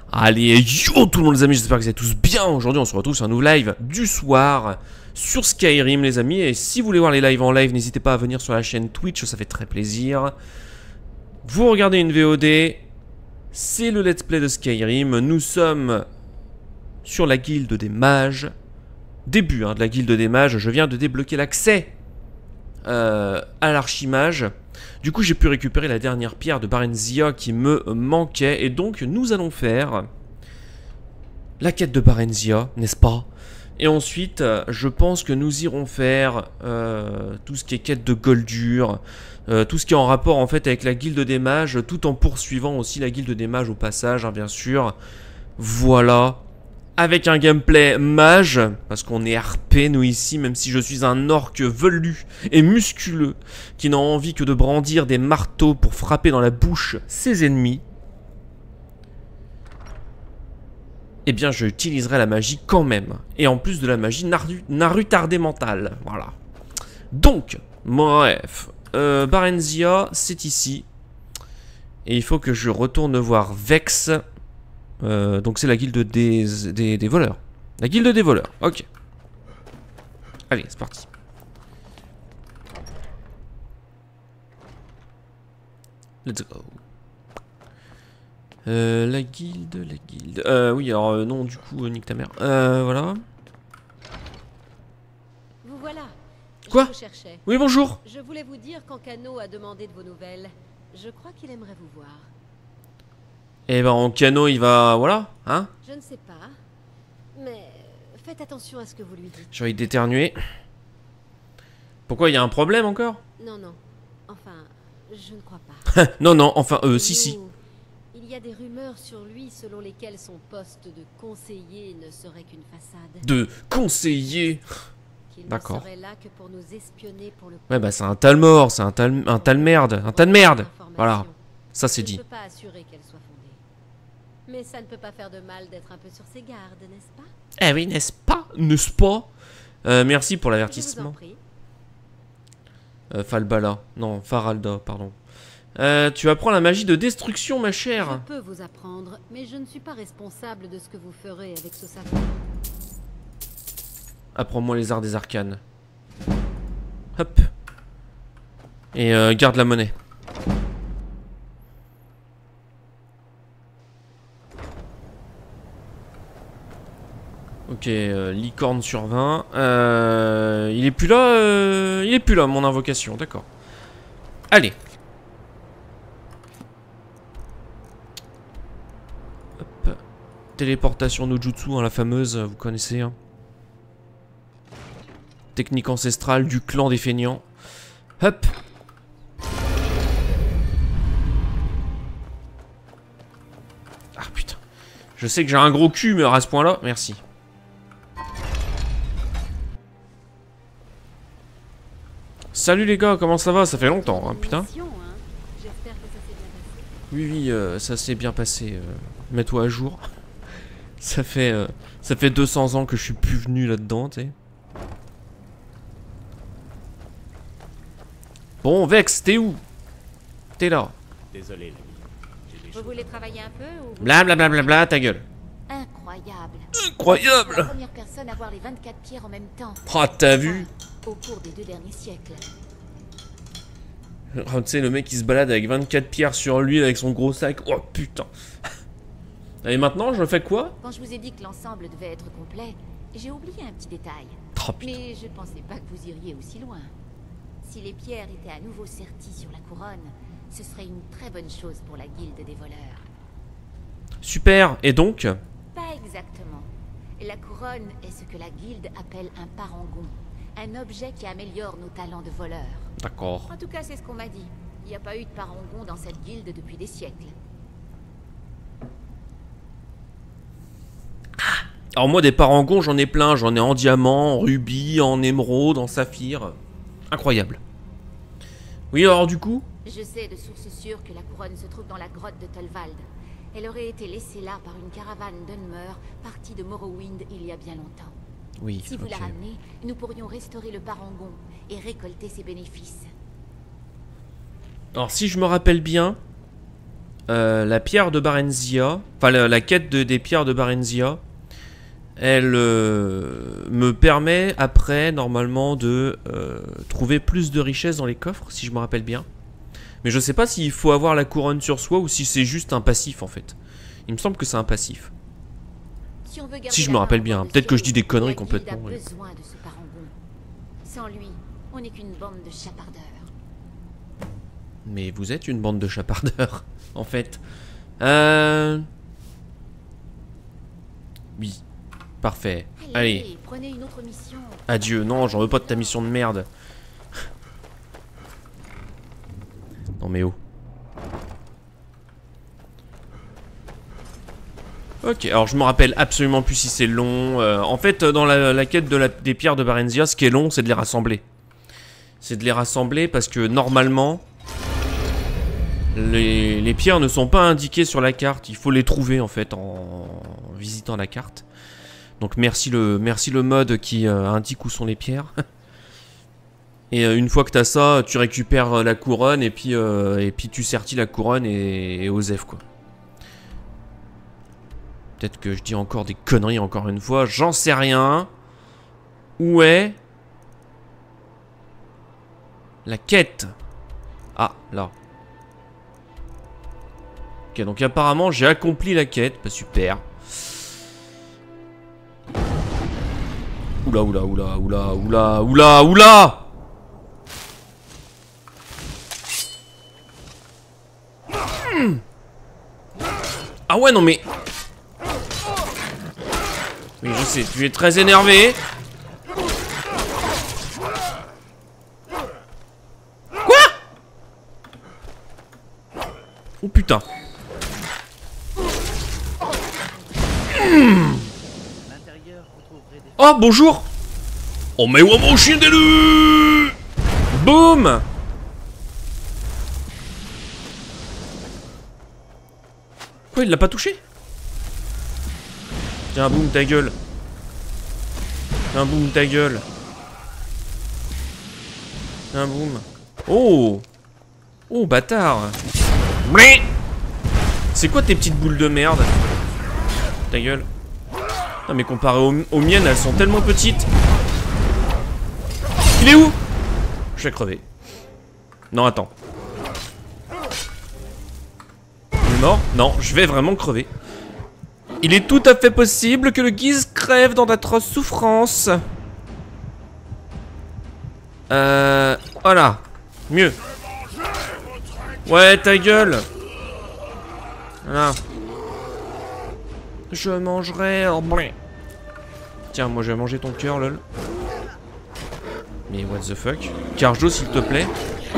Allez, yo tout le monde les amis, j'espère que vous allez tous bien. Aujourd'hui on se retrouve sur un nouveau live du soir sur Skyrim les amis. Et si vous voulez voir les lives en live, n'hésitez pas à venir sur la chaîne Twitch, ça fait très plaisir. Vous regardez une VOD, c'est le let's play de Skyrim. Nous sommes sur la guilde des mages. Début de la guilde des mages, je viens de débloquer l'accès à l'archimage. Du coup j'ai pu récupérer la dernière pierre de Barenzia qui me manquait. Et donc nous allons faire la quête de Barenzia, n'est-ce pas? Et ensuite je pense que nous irons faire tout ce qui est quête de Goldur, tout ce qui est en rapport en fait avec la guilde des mages, tout en poursuivant aussi la guilde des mages au passage, hein, bien sûr. Voilà. Avec un gameplay mage, parce qu'on est RP nous ici, même si je suis un orc velu et musculeux, qui n'a envie que de brandir des marteaux pour frapper dans la bouche ses ennemis. Eh bien je utiliserai la magie quand même. Et en plus de la magie, narutardé mental. Voilà. Donc, bref, Barenzia, c'est ici. Et il faut que je retourne voir Vex. Donc c'est la guilde des voleurs. La guilde des voleurs, ok. Allez, c'est parti. Let's go. La guilde. Oui, alors non, du coup, nique ta mère. Voilà. Vous voilà. Quoi? Je vous cherchais. Oui, bonjour. Je voulais vous dire qu'Ancano a demandé de vos nouvelles. Je crois qu'il aimerait vous voir. Eh ben, en canot, il va... Voilà, hein? Je ne sais pas. Mais faites attention à ce que vous lui dites. J'ai envie d'éternuer. Pourquoi, il y a un problème encore? Non, non. Enfin, je ne crois pas. Non, non, enfin, si. Il y a des rumeurs sur lui selon lesquelles son poste de conseiller ne serait qu'une façade. De conseiller. Qu'il ne D'accord. serait là que pour nous espionner pour le coup. Ouais, bah c'est un tas de mort, c'est un tas de merde. Un tas de merde. Voilà, ça c'est dit. Je ne peux pas assurer qu'elle soit fondée. Mais ça ne peut pas faire de mal d'être un peu sur ses gardes, n'est-ce pas? Eh oui, n'est-ce pas? N'est-ce pas? Merci pour Je vous en l'avertissement. prie. Falbala. Non, Faralda, pardon. Tu apprends la magie de destruction, ma chère. Je peux vous apprendre, mais je ne suis pas responsable de ce que vous ferez avec ce savoir. Apprends-moi les arts des arcanes. Hop. Et garde la monnaie. Ok, licorne sur 20. Il est plus là, il est plus là, mon invocation, d'accord. Allez. Hop. Téléportation no jutsu, hein, la fameuse, vous connaissez. Hein. Technique ancestrale du clan des feignants. Hop. Ah putain. Je sais que j'ai un gros cul, mais à ce point-là, merci. Salut les gars, comment ça va? Ça fait longtemps, hein, putain. Oui, ça s'est bien passé. Mets-toi à jour. ça fait 200 ans que je suis plus venu là-dedans, tu sais. Bon, Vex, t'es où? T'es là. Désolé, Vous voulez travailler un peu ou... Blablabla, ta gueule. Incroyable. Incroyable. La première personne à voir les 24 pierres en même temps. Ah, t'as vu? Au cours des 2 derniers siècles. Tu sais, le mec il se balade avec 24 pierres sur lui avec son gros sac. Oh putain. Et maintenant, je fais quoi? Quand je vous ai dit que l'ensemble devait être complet, j'ai oublié un petit détail. Oh, putain. Mais je pensais pas que vous iriez aussi loin. Si les pierres étaient à nouveau serties sur la couronne, ce serait une très bonne chose pour la guilde des voleurs. Super, et donc? Pas exactement. La couronne est ce que la guilde appelle un parangon. Un objet qui améliore nos talents de voleurs. D'accord. En tout cas, c'est ce qu'on m'a dit. Il n'y a pas eu de parangon dans cette guilde depuis des siècles. Alors moi des parangons j'en ai plein, j'en ai en diamant, en rubis, en émeraude, en saphir. Incroyable. Oui alors du coup? Je sais de sources sûres que la couronne se trouve dans la grotte de Tolvald. Elle aurait été laissée là par une caravane d'Unmer partie de Morrowind il y a bien longtemps. Oui, Si vous ok. la ramenez, nous pourrions restaurer le parangon et récolter ses bénéfices. Alors si je me rappelle bien, la pierre de Barenzia, enfin la quête des pierres de Barenzia, elle me permet après normalement de trouver plus de richesses dans les coffres, si je me rappelle bien. Mais je sais pas s'il faut avoir la couronne sur soi ou si c'est juste un passif en fait. Il me semble que c'est un passif. Si je me rappelle bien, peut-être que je dis des conneries complètement. Il a besoin de ce parangon. Sans lui, on n'est qu'une bande de chapardeurs. Mais vous êtes une bande de chapardeurs, en fait. Oui. Parfait. Allez. Prenez une autre mission. Adieu. Non, j'en veux pas de ta mission de merde. Non mais oh. Ok, alors je me rappelle absolument plus si c'est long. En fait, dans la quête des pierres de Barenzia, ce qui est long, c'est de les rassembler. C'est de les rassembler parce que normalement, les pierres ne sont pas indiquées sur la carte. Il faut les trouver en fait en visitant la carte. Donc merci le mode qui indique où sont les pierres. Et une fois que t'as ça, tu récupères la couronne et puis tu sertis la couronne et Osef quoi. Peut-être que je dis encore des conneries encore une fois, j'en sais rien. Où est la quête? Ah, là. Ok, donc apparemment j'ai accompli la quête, bah super. Oula, oula, oula, oula, oula, oula, oula. Ah ouais, non mais... Oui, je sais, tu es très énervé. Quoi? Oh putain. Oh, bonjour. Oh, mais ouais, mon chien d'élu. Boum. Quoi, il l'a pas touché? Tiens, boum, ta gueule. Tiens, boum, ta gueule. Tiens, boum. Oh. Oh, bâtard. C'est quoi tes petites boules de merde? Ta gueule. Non, mais comparé aux miennes, elles sont tellement petites. Il est où? Je vais crever. Non, attends. Il est mort? Non, je vais vraiment crever. Il est tout à fait possible que le Guise crève dans d'atroces souffrances. Voilà. Mieux. Ouais, ta gueule. Voilà. Je mangerai... Tiens, moi je vais manger ton cœur, lol. Mais what the fuck? Carjo, s'il te plaît.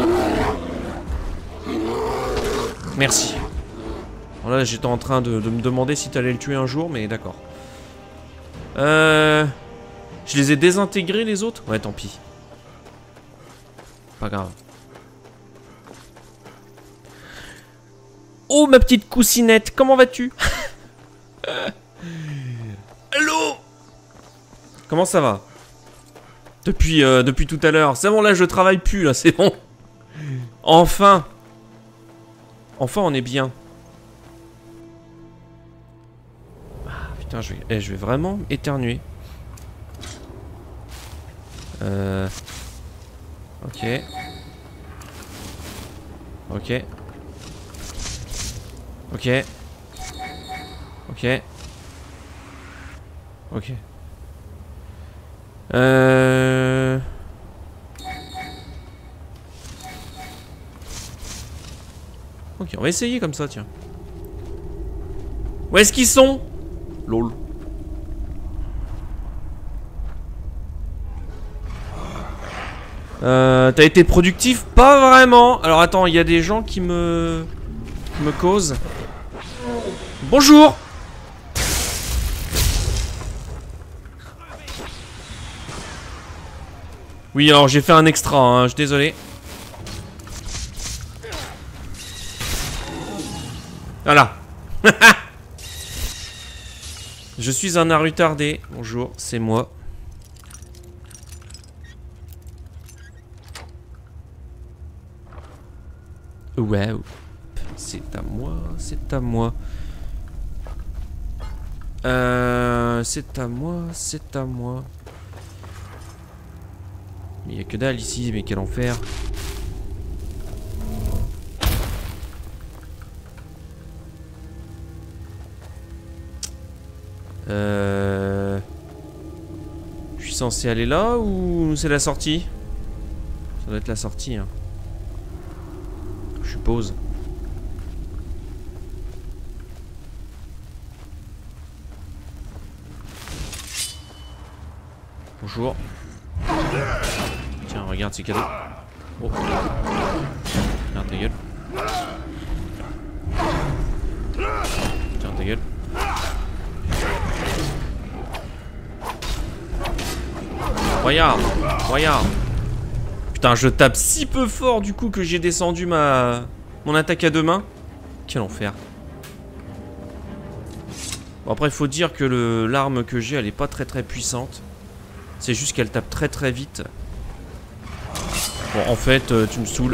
Merci. Alors là, j'étais en train de me demander si t'allais le tuer un jour, mais d'accord. Je les ai désintégrés, les autres? Ouais, tant pis. Pas grave. Oh, ma petite coussinette, comment vas-tu? Allô? Comment ça va? Depuis tout à l'heure. C'est bon, là, je travaille plus, là, c'est bon. Enfin. Enfin, on est bien. Putain, je vais vraiment éternuer. Ok. Ok. Ok. Ok. Ok. Ok, on va essayer comme ça, tiens. Où est-ce qu'ils sont? Lol. T'as été productif? Pas vraiment. Alors attends, il y a des gens qui me causent. Bonjour. Oui, alors j'ai fait un extra, hein, je suis désolé. Voilà. Je suis un retardé. Bonjour, c'est moi. Waouh. c'est à moi, c'est à moi. C'est à moi, c'est à moi. Mais il n'y a que dalle ici, mais quel enfer. Je suis censé aller là ou c'est la sortie? Ça doit être la sortie, hein. Je suppose. Bonjour. Tiens, regarde ces cadeaux. Oh. Regarde ta gueule. Tiens ta gueule. Regarde, regarde. Putain, je tape si peu fort du coup que j'ai descendu mon attaque à deux mains. Quel enfer. Bon, après, il faut dire que l'arme que j'ai, elle est pas très puissante. C'est juste qu'elle tape très vite. Bon, en fait, tu me saoules.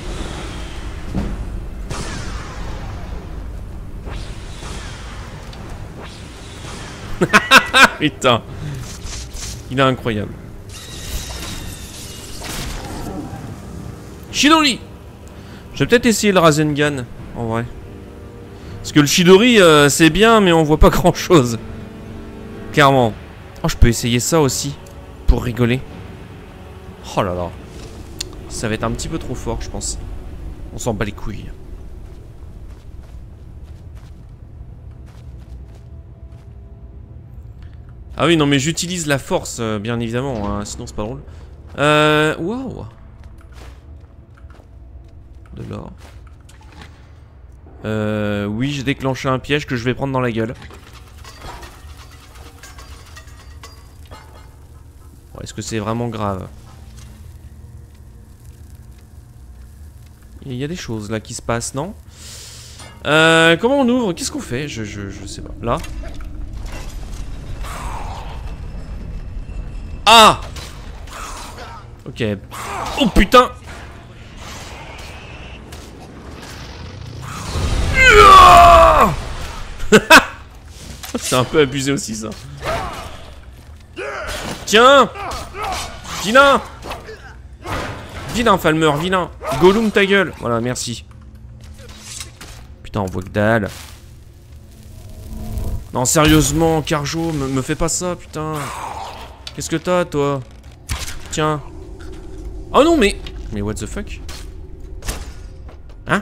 Putain. Il est incroyable. Chidori. Je vais peut-être essayer le Rasengan, en vrai. Parce que le Chidori, c'est bien, mais on voit pas grand-chose. Clairement. Oh, je peux essayer ça aussi. Pour rigoler. Oh là là. Ça va être un petit peu trop fort, je pense. On s'en bat les couilles. Ah oui, non, mais j'utilise la force, bien évidemment, hein, sinon c'est pas drôle. Waouh. De l'or. Oui, j'ai déclenché un piège que je vais prendre dans la gueule. Bon, est-ce que c'est vraiment grave? Il y a des choses là qui se passent, non? Comment on ouvre? Qu'est-ce qu'on fait? Je sais pas. Là? Ah! Ok. Oh putain! C'est un peu abusé aussi ça. Tiens! Vilain! Vilain Falmer, vilain! Gollum ta gueule! Voilà, merci. Putain, on voit que dalle. Non, sérieusement, Carjo, me fais pas ça, putain. Qu'est-ce que t'as, toi? Tiens. Oh non, mais... Mais what the fuck? Hein?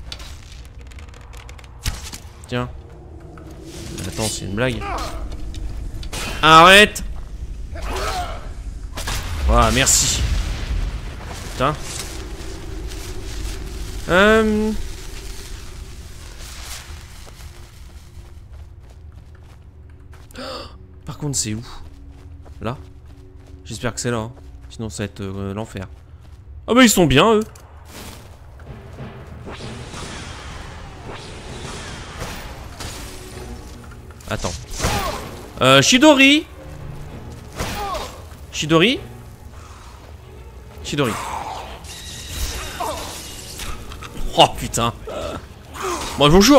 Tiens. Attends, c'est une blague. Arrête! Voilà, merci. Putain. Par contre, c'est où? Là? J'espère que c'est là. Hein. Sinon, ça va être l'enfer. Ah bah, ils sont bien, eux. Attends. Chidori. Chidori. Chidori. Oh putain. Bon, bonjour.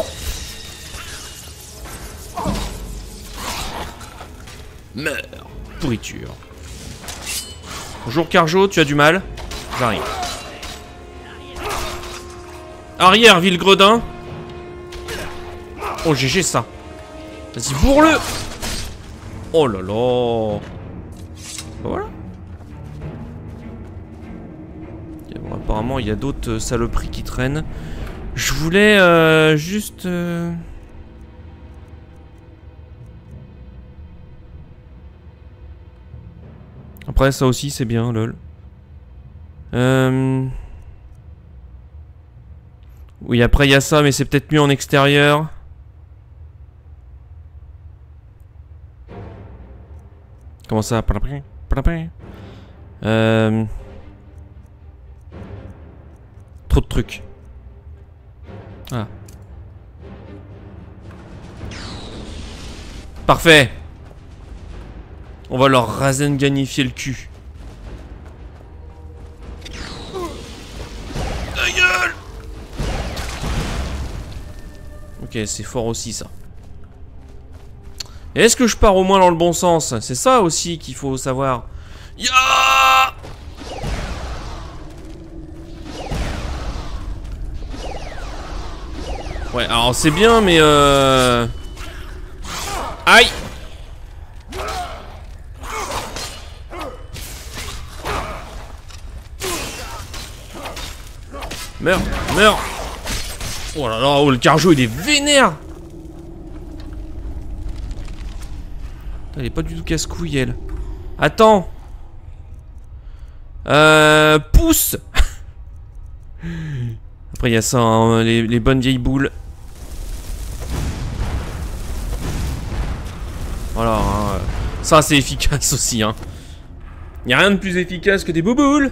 Meurs. Pourriture. Bonjour Carjo, tu as du mal? J'arrive. Arrière, Villegredin. Oh, GG ça. Vas-y, bourre-le. Oh là là. Voilà. Okay, bon, apparemment, il y a d'autres saloperies qui traînent. Je voulais juste... Après, ça aussi, c'est bien, lol. Oui, après, il y a ça, mais c'est peut-être mieux en extérieur. Comment ça? Trop de trucs. Ah. Parfait. On va leur rasenganifier le cul. Ta gueule! Ok, c'est fort aussi ça. Est-ce que je pars au moins dans le bon sens? C'est ça aussi qu'il faut savoir. Ya! Ouais, alors c'est bien, mais aïe! Meurs, meurs! Oh là là, oh, le carjo il est vénère! Elle est pas du tout casse-couille, elle. Attends! Pousse! Après, il y a ça, hein, les bonnes vieilles boules. Voilà, hein, ça c'est efficace aussi, hein. Il n'y a rien de plus efficace que des bouboules.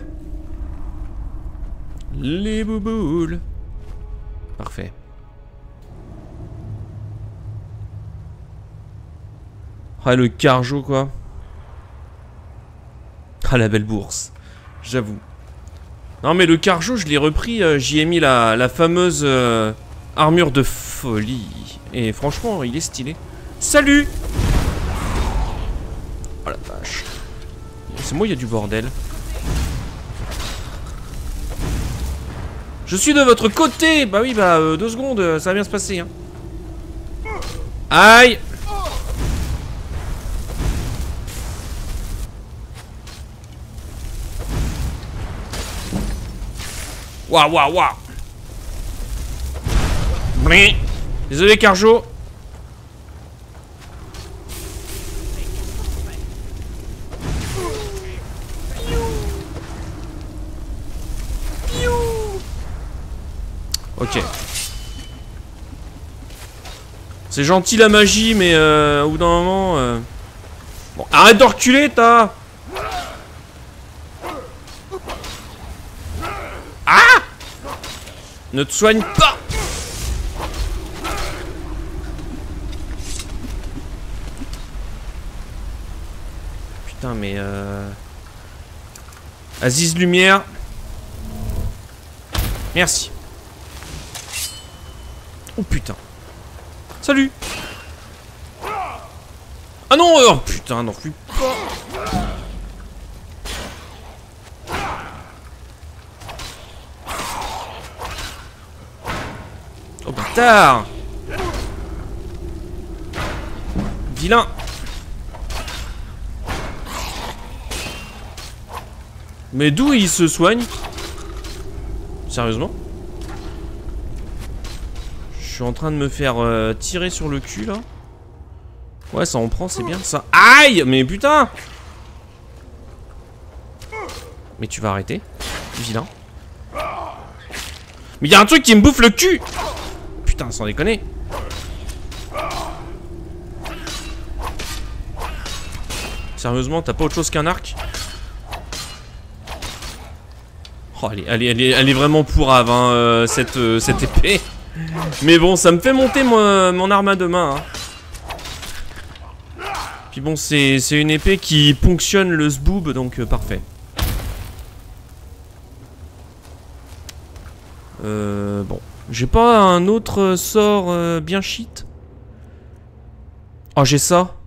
Les bouboules. Parfait. Ah, le carjo, quoi. Ah, la belle bourse. J'avoue. Non, mais le carjo, je l'ai repris. J'y ai mis la fameuse armure de folie. Et franchement, il est stylé. Salut! Oh la vache. C'est moi, il y a du bordel. Je suis de votre côté! Bah oui, bah 2 secondes, ça va bien se passer, hein. Aïe! Waouh, waouh, waouh! Désolé, Carjo. Ok. C'est gentil la magie, mais au bout d'un moment... Bon, arrête de reculer, t'as... Ah! Ne te soigne pas! Putain, mais Aziz Lumière. Merci. Oh putain. Salut. Ah non, oh putain, n'en fuis pas. Oh bâtard. Vilain. Mais d'où il se soigne? Sérieusement? Je suis en train de me faire tirer sur le cul là. Ouais, ça en prend, c'est bien ça. Aïe! Mais putain! Mais tu vas arrêter, vilain. Mais y'a un truc qui me bouffe le cul! Putain, sans déconner. Sérieusement, t'as pas autre chose qu'un arc? Oh, elle est vraiment pourrave, hein, cette épée. Mais bon, ça me fait monter mon arme à deux mains. Hein. Puis bon, c'est une épée qui ponctionne le zboob, donc parfait. Bon. J'ai pas un autre sort bien shit? Oh, j'ai ça.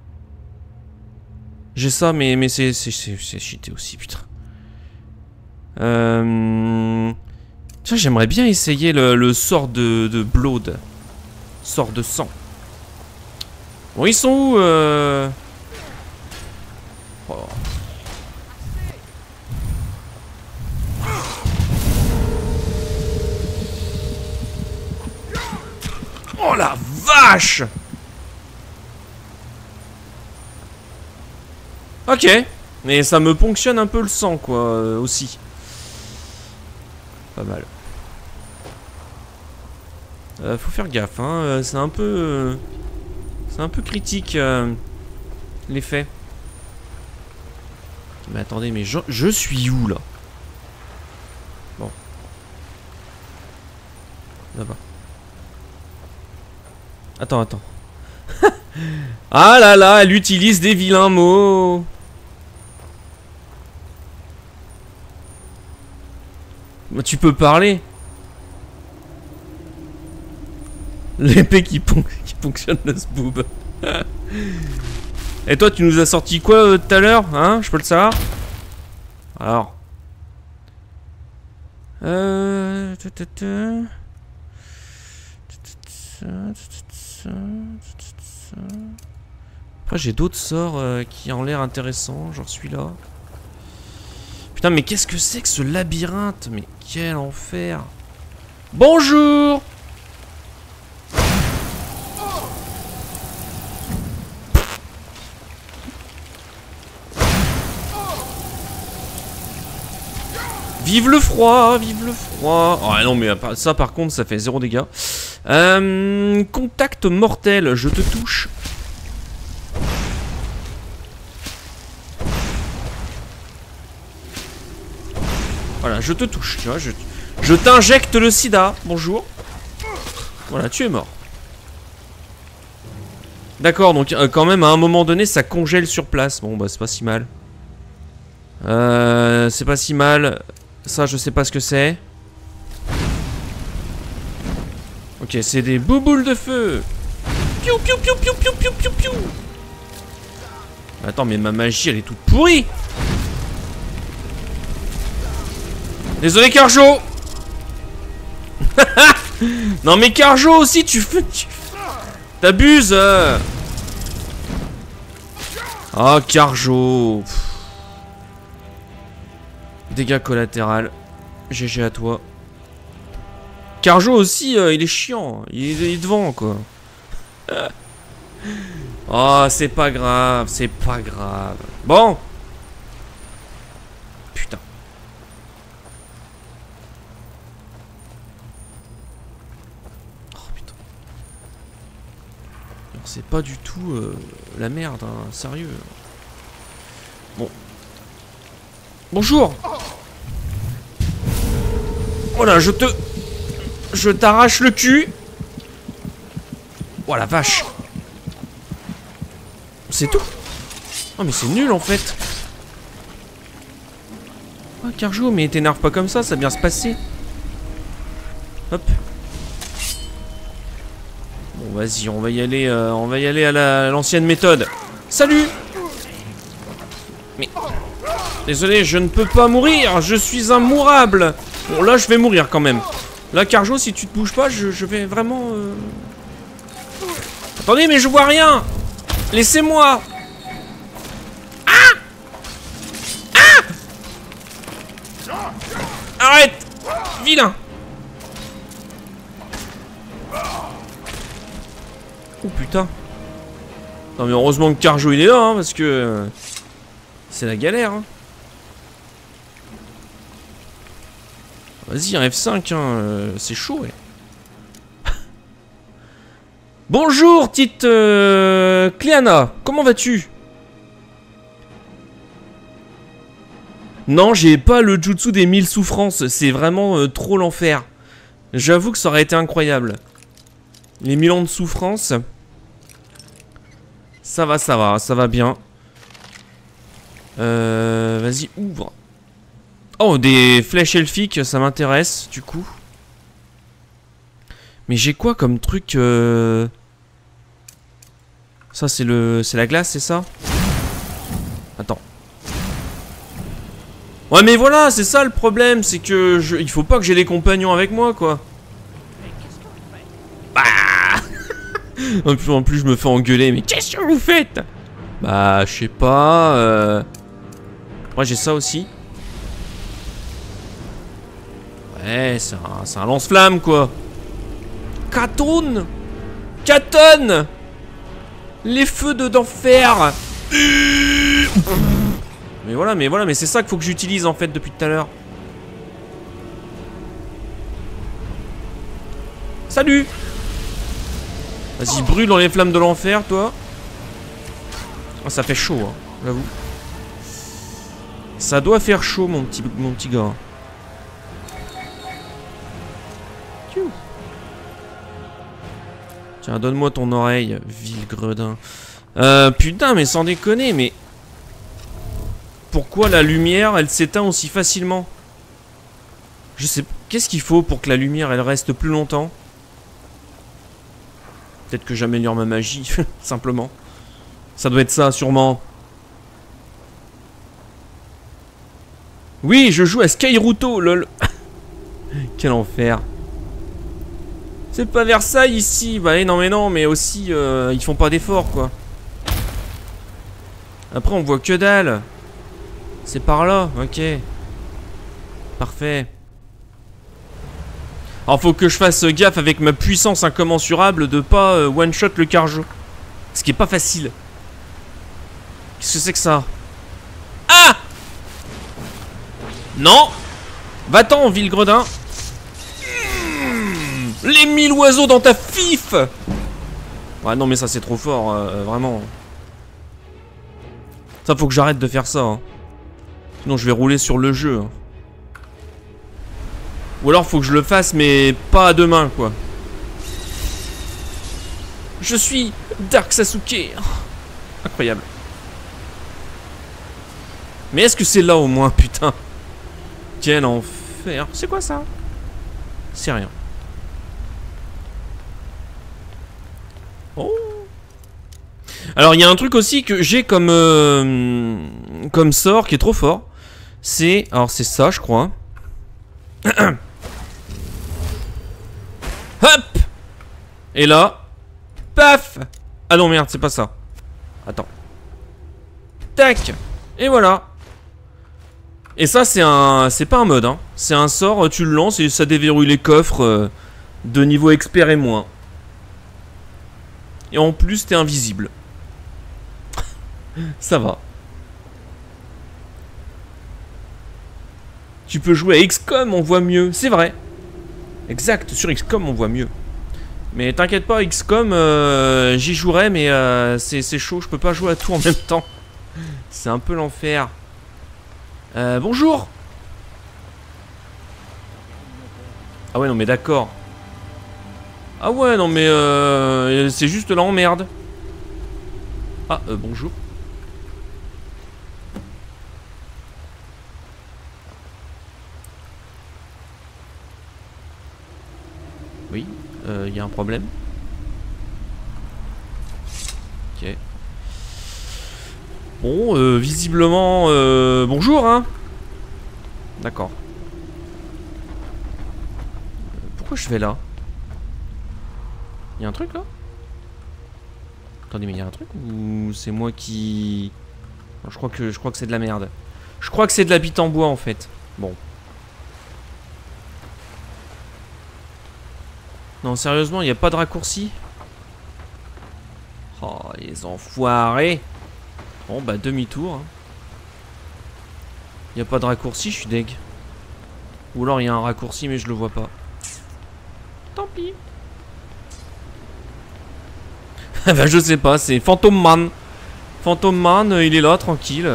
J'ai ça, mais c'est cheaté aussi, putain. Tiens, j'aimerais bien essayer le sort de Blood. Sort de sang. Bon, ils sont où Oh. Oh la vache! Ok, mais ça me ponctionne un peu le sang, quoi, aussi. Pas mal. Faut faire gaffe, hein. C'est un peu critique, l'effet. Mais attendez, mais je suis où, là? Bon. Là-bas. Attends. Ah là là, elle utilise des vilains mots. Tu peux parler. L'épée qui fonctionne le sboob. Et toi, tu nous as sorti quoi tout à l'heure, hein? Je peux le savoir? Alors. Après, j'ai d'autres sorts qui ont l'air intéressants, genre celui-là. Putain, mais qu'est-ce que c'est que ce labyrinthe? Mais quel enfer! Bonjour! Vive le froid, vive le froid. Oh non mais ça par contre ça fait 0 dégâts. Contact mortel, je te touche. Voilà, je te touche, tu vois, je t'injecte le sida. Bonjour. Voilà, tu es mort. D'accord, donc quand même à un moment donné ça congèle sur place. Bon bah c'est pas si mal. C'est pas si mal. Ça, je sais pas ce que c'est. Ok, c'est des bouboules de feu. Piou, piou, piou, piou, piou, piou, piou, piou. Attends, mais ma magie, elle est toute pourrie. Désolé, Carjo. Non, mais Carjo aussi, tu fais... T'abuses. Ah, Carjo. Dégâts collatéraux. GG à toi. Carjo aussi, il est chiant. Il est devant, quoi. Oh, c'est pas grave. C'est pas grave. Bon. Putain. Oh, putain. C'est pas du tout la merde, hein. Sérieux. Bon. Bonjour. Voilà, je t'arrache le cul. Oh la vache. C'est tout. Oh mais c'est nul en fait. Oh Carjo, mais t'énerve pas comme ça va bien se passer. Hop. Bon vas-y, on va y aller à l'ancienne méthode. Salut. Mais... Désolé, je ne peux pas mourir, je suis immourable. Bon, là, je vais mourir quand même. Là, Carjo, si tu te bouges pas, je vais vraiment... Attendez, mais je vois rien. Laissez-moi. Ah! Ah! Arrête! Vilain! Oh, putain. Non, mais heureusement que Carjo, il est là, hein, parce que... c'est la galère, hein. Vas-y, un F5, hein, c'est chaud, ouais. Bonjour, petite Cléana, comment vas-tu? Non, j'ai pas le jutsu des 1000 souffrances, c'est vraiment trop l'enfer. J'avoue que ça aurait été incroyable. Les 1000 ans de souffrance. Ça va bien. Vas-y, ouvre. Oh, des flèches elfiques, ça m'intéresse, du coup. Mais j'ai quoi comme truc Ça, c'est la glace, c'est ça? Attends. Ouais, mais voilà, c'est ça le problème, c'est que il faut pas que j'ai des compagnons avec moi, quoi. Bah en plus, je me fais engueuler, mais qu'est-ce que vous faites? Bah, je sais pas. Moi, j'ai ça aussi. Ouais, c'est un lance-flamme, quoi. Catonne. Les feux d'enfer. Mais voilà, mais c'est ça qu'il faut que j'utilise, en fait, depuis tout à l'heure. Salut. Vas-y, brûle dans les flammes de l'enfer, toi. Oh, ça fait chaud, hein, j'avoue. Ça doit faire chaud, mon petit gars. Tiens, donne-moi ton oreille, vil gredin. Putain, mais sans déconner, mais... Pourquoi la lumière, elle s'éteint aussi facilement? Je sais... Qu'est-ce qu'il faut pour que la lumière, elle reste plus longtemps? Peut-être que j'améliore ma magie, simplement. Ça doit être ça, sûrement. Oui, je joue à Skyruto, lol. Quel enfer. C'est pas Versailles ici. Bah non mais non, mais aussi ils font pas d'efforts quoi. Après on voit que dalle. C'est par là, ok. Parfait. Alors faut que je fasse gaffe avec ma puissance incommensurable de pas one shot le carjo. Ce qui est pas facile. Qu'est-ce que c'est que ça? Ah! Non! Va-t'en, Villegredin! Les 1000 oiseaux dans ta fif! Ouais, non, mais ça, c'est trop fort, vraiment. Ça, faut que j'arrête de faire ça. Hein. Sinon, je vais rouler sur le jeu. Hein. Ou alors, faut que je le fasse, mais pas à deux mains, quoi. Je suis Dark Sasuke. Incroyable. Mais est-ce que c'est là, au moins, putain? Quel enfer. C'est quoi, ça? C'est rien. Oh. Alors il y a un truc aussi que j'ai comme comme sort qui est trop fort. C'est alors c'est ça je crois. Hop. Et là, paf. Ah non merde c'est pas ça. Attends. Tac. Et voilà. Et ça c'est pas un mode hein. C'est un sort, tu le lances et ça déverrouille les coffres de niveau expert et moins. Et en plus, t'es invisible. Ça va. Tu peux jouer à XCOM, on voit mieux. C'est vrai. Exact, sur XCOM, on voit mieux. Mais t'inquiète pas, XCOM, j'y jouerai, mais c'est chaud. Je peux pas jouer à tout en même temps. C'est un peu l'enfer. Bonjour. Ah ouais, non mais d'accord. Ah ouais, non mais c'est juste l'emmerde. Ah, bonjour. Oui, il y a un problème. Ok. Bon, visiblement, bonjour, hein. D'accord. Pourquoi je vais là? Y'a un truc là? Attendez mais y'a un truc ou c'est moi qui... Non, je crois que c'est de la merde. Je crois que c'est de la bite en bois en fait. Bon. Non sérieusement y'a pas de raccourci? Oh les enfoirés. Bon bah demi-tour hein. Y'a pas de raccourci, je suis deg. Ou alors y'a un raccourci mais je le vois pas. Tant pis. Bah je sais pas, c'est Phantom Man. Phantom Man, il est là, tranquille.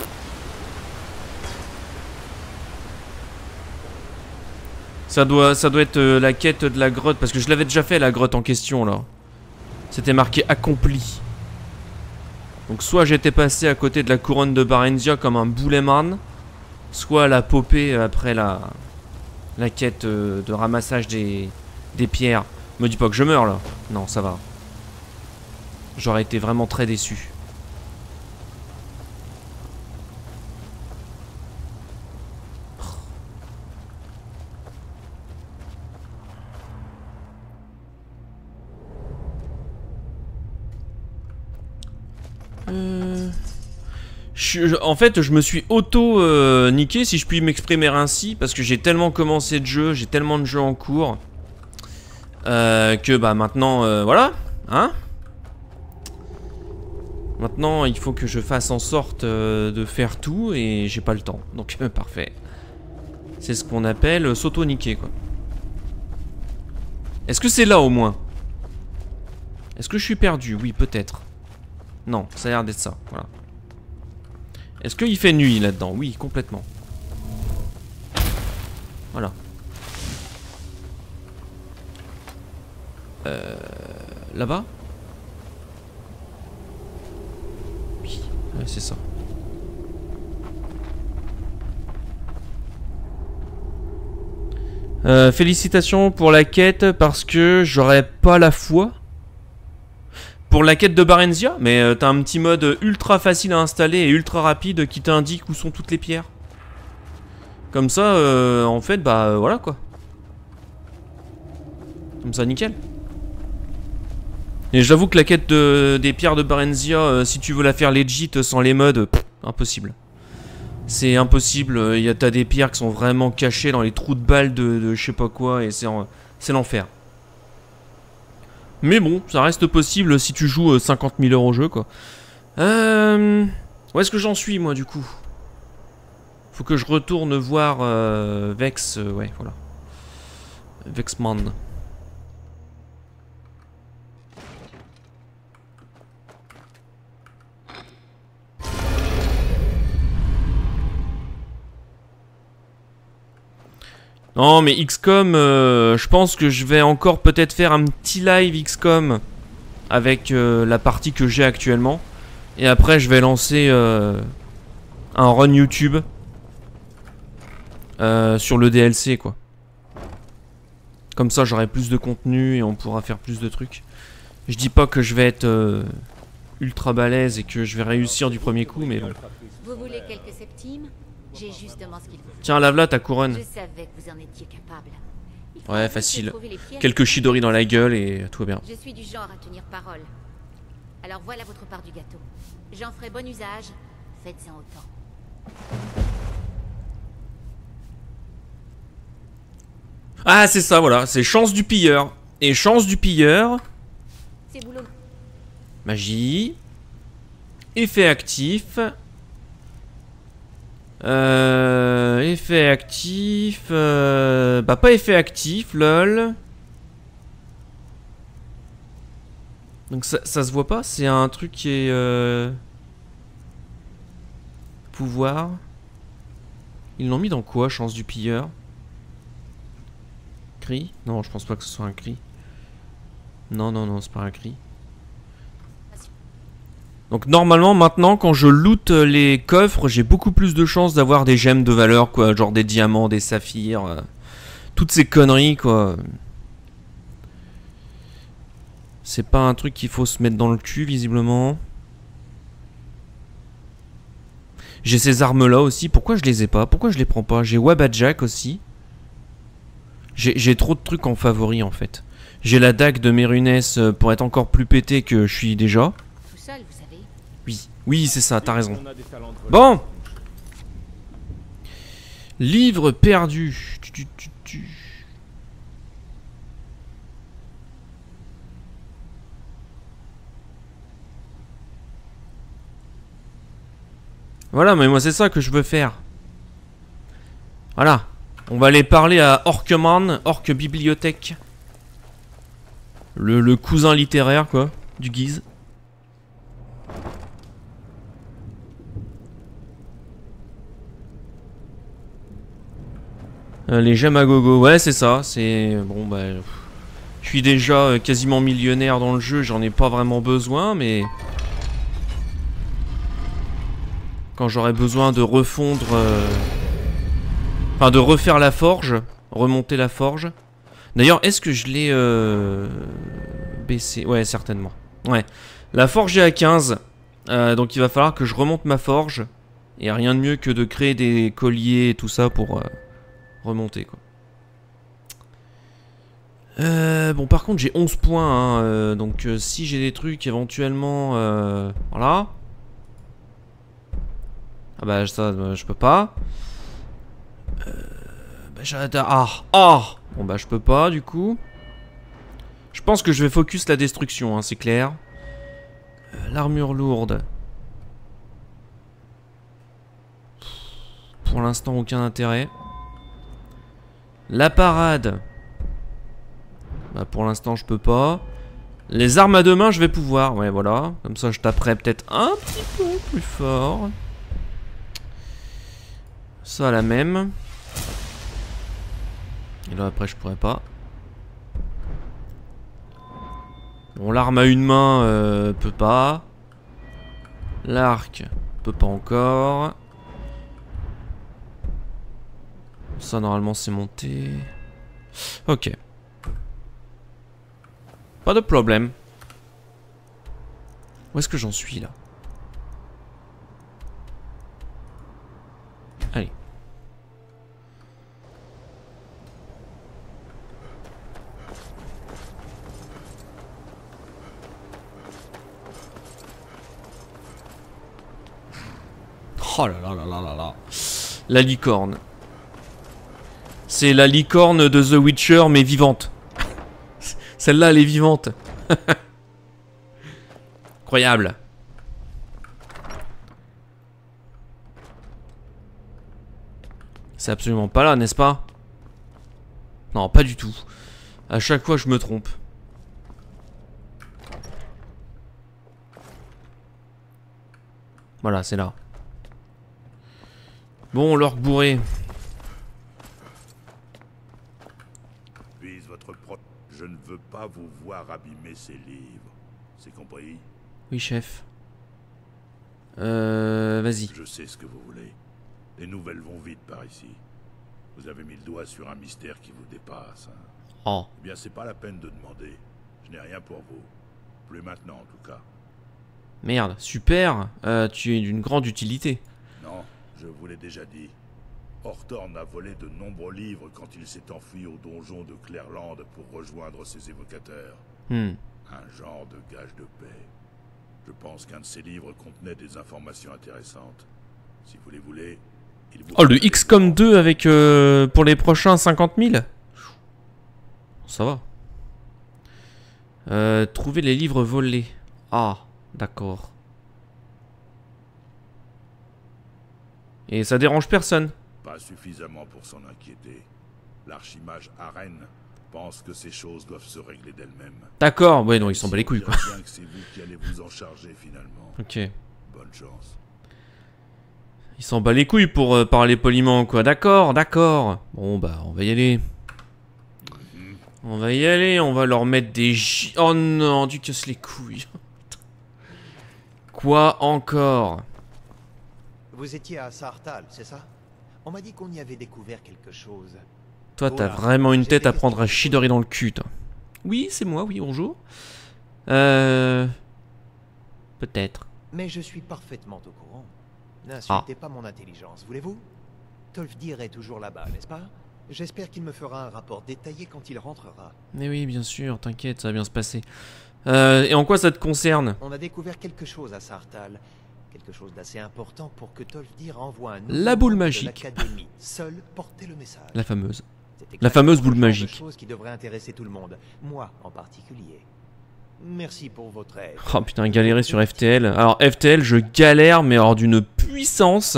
Ça doit être la quête de la grotte, parce que je l'avais déjà fait la grotte en question là. C'était marqué accompli. Donc soit j'étais passé à côté de la couronne de Barentia comme un boulet-man, soit la popée après la quête de ramassage des pierres. Me dis pas que je meurs là. Non, ça va. J'aurais été vraiment très déçu. En fait, je me suis auto-niqué, si je puis m'exprimer ainsi, parce que j'ai tellement commencé de jeux, j'ai tellement de jeux en cours, que bah maintenant, voilà, hein. Maintenant, il faut que je fasse en sorte de faire tout, et j'ai pas le temps, donc parfait. C'est ce qu'on appelle s'auto-niquer, quoi. Est-ce que c'est là, au moins? Est-ce que je suis perdu? Oui, peut-être. Non, ça a l'air d'être ça, voilà. Est-ce qu'il fait nuit là-dedans? Oui, complètement. Voilà. Là-bas? Oui, ouais, c'est ça. Félicitations pour la quête parce que j'aurais pas la foi. Pour la quête de Barenzia, mais t'as un petit mode ultra facile à installer et ultra rapide qui t'indique où sont toutes les pierres. Comme ça, en fait, bah voilà quoi. Comme ça, nickel. Et j'avoue que la quête des pierres de Barenzia, si tu veux la faire legit sans les mods, impossible. C'est impossible, t'as des pierres qui sont vraiment cachées dans les trous de balles de je sais pas quoi, et c'est l'enfer. Mais bon, ça reste possible si tu joues 50 000 heures au jeu, quoi. Où est-ce que j'en suis, moi, du coup? Faut que je retourne voir Vex, ouais, voilà. Vexman. Non mais XCOM, je pense que je vais encore peut-être faire un petit live XCOM avec la partie que j'ai actuellement. Et après je vais lancer un run YouTube sur le DLC quoi. Comme ça j'aurai plus de contenu et on pourra faire plus de trucs. Je dis pas que je vais être ultra balèze et que je vais réussir du premier coup mais bon. Vous voulez quelques septimes? J'ai justement ce qu'il faut. Tiens, lave là ta couronne. Je savais que vous en étiez capable. Ouais, facile. Quelques Chidori dans la gueule et tout va bien. Je suis du genre à tenir parole. Alors voilà votre part du gâteau. J'en ferai bon usage. Faites-en autant. Ah, c'est ça, voilà. C'est chance du pilleur. Et chance du pilleur. C'est boulot. Magie. Effet actif. Effet actif. Bah, pas effet actif, lol. Donc, ça se voit pas. C'est un truc qui est. Pouvoir. Ils l'ont mis dans quoi, chance du pilleur? Cri? Non, je pense pas que ce soit un cri. Non, non, non, c'est pas un cri. Donc normalement maintenant quand je loot les coffres j'ai beaucoup plus de chances d'avoir des gemmes de valeur quoi, genre des diamants, des saphirs, toutes ces conneries quoi. C'est pas un truc qu'il faut se mettre dans le cul visiblement. J'ai ces armes là aussi, pourquoi je les ai pas? Pourquoi je les prends pas? J'ai Wabajak aussi. J'ai trop de trucs en favori en fait. J'ai la dague de Mérunès pour être encore plus pété que je suis déjà. Tout seul, vous savez. Oui, oui c'est ça, t'as raison. Bon. Livre perdu. Voilà, mais moi c'est ça que je veux faire. Voilà. On va aller parler à Orkman, Orc Bibliothèque. Le cousin littéraire, quoi, du Guise. Les gemmes à gogo, ouais c'est ça, c'est... Bon bah... Je suis déjà quasiment millionnaire dans le jeu, j'en ai pas vraiment besoin, mais... Quand j'aurai besoin de refondre... Enfin de refaire la forge, remonter la forge. D'ailleurs, est-ce que je l'ai baissé? Ouais, certainement. Ouais. La forge est à 15. Donc il va falloir que je remonte ma forge. Et rien de mieux que de créer des colliers et tout ça pour remonter, quoi. Bon, par contre, j'ai 11 points. Hein, donc si j'ai des trucs éventuellement... voilà. Ah bah ça, je peux pas. Bon bah je peux pas du coup. Je pense que je vais focus la destruction, hein, c'est clair. L'armure lourde. Pour l'instant aucun intérêt. La parade. Bah pour l'instant je peux pas. Les armes à deux mains je vais pouvoir. Ouais voilà. Comme ça je taperai peut-être un petit peu plus fort. Ça la même. Et là après je pourrais pas. Bon l'arme à une main peut pas. L'arc peut pas encore. Ça normalement c'est monté. Ok. Pas de problème. Où est-ce que j'en suis là? Allez. Oh là là là là là là. La licorne. C'est la licorne de The Witcher mais vivante. Celle-là elle est vivante. Incroyable. C'est absolument pas là, n'est-ce pas? Non, pas du tout. À chaque fois je me trompe. Voilà, c'est là. Bon, l'orque bourré. Vise votre propre. Je ne veux pas vous voir abîmer ces livres. C'est compris? Oui, chef. Vas-y. Je sais ce que vous voulez. Les nouvelles vont vite par ici. Vous avez mis le doigt sur un mystère qui vous dépasse. Hein. Oh. Eh bien, c'est pas la peine de demander. Je n'ai rien pour vous. Plus maintenant, en tout cas. Merde, super. Tu es d'une grande utilité. Non, je vous l'ai déjà dit. Horthorn a volé de nombreux livres quand il s'est enfui au donjon de Clairland pour rejoindre ses évocateurs. Un genre de gage de paix. Je pense qu'un de ces livres contenait des informations intéressantes. Si vous les voulez, il vous... Oh, le XCOM 2 avec pour les prochains 50 000. Ça va. Trouver les livres volés. Ah, d'accord. Et ça dérange personne. Pas suffisamment pour s'en inquiéter. L'archimage Arène pense que ces choses doivent se régler d'elles-mêmes. D'accord, ouais, non, ils s'en bat les couilles, quoi. Bien que c'est vous qui allez vous en charger finalement. Ok. Bonne chance. Il s'en bat les couilles pour parler poliment, quoi. D'accord, d'accord. Bon, bah, on va y aller. On va y aller, on va leur mettre des... Oh non, tu casses les couilles. Quoi encore? Vous étiez à Saarthal, c'est ça? On m'a dit qu'on y avait découvert quelque chose. Toi, t'as Voilà. vraiment une J'ai tête des à prendre à questions à Chidori dans le cul, toi. Oui, c'est moi, oui, bonjour. Peut-être. Mais je suis parfaitement au courant. N'insultez pas mon intelligence, voulez-vous? Tolfdir est toujours là-bas, n'est-ce pas? J'espère qu'il me fera un rapport détaillé quand il rentrera. Mais oui, bien sûr, t'inquiète, ça va bien se passer. Et en quoi ça te concerne? On a découvert quelque chose à Saarthal. Quelque chose d'assez important pour que Tolfdir envoie un La boule membre de magique. l'Académie, seul porter le message. La fameuse. C'est La exactement fameuse le boule genre de magique. chose qui devrait intéresser tout le monde, moi en particulier. Merci pour votre aide. Oh putain, galérer sur FTL. Alors FTL, je galère, mais alors d'une puissance.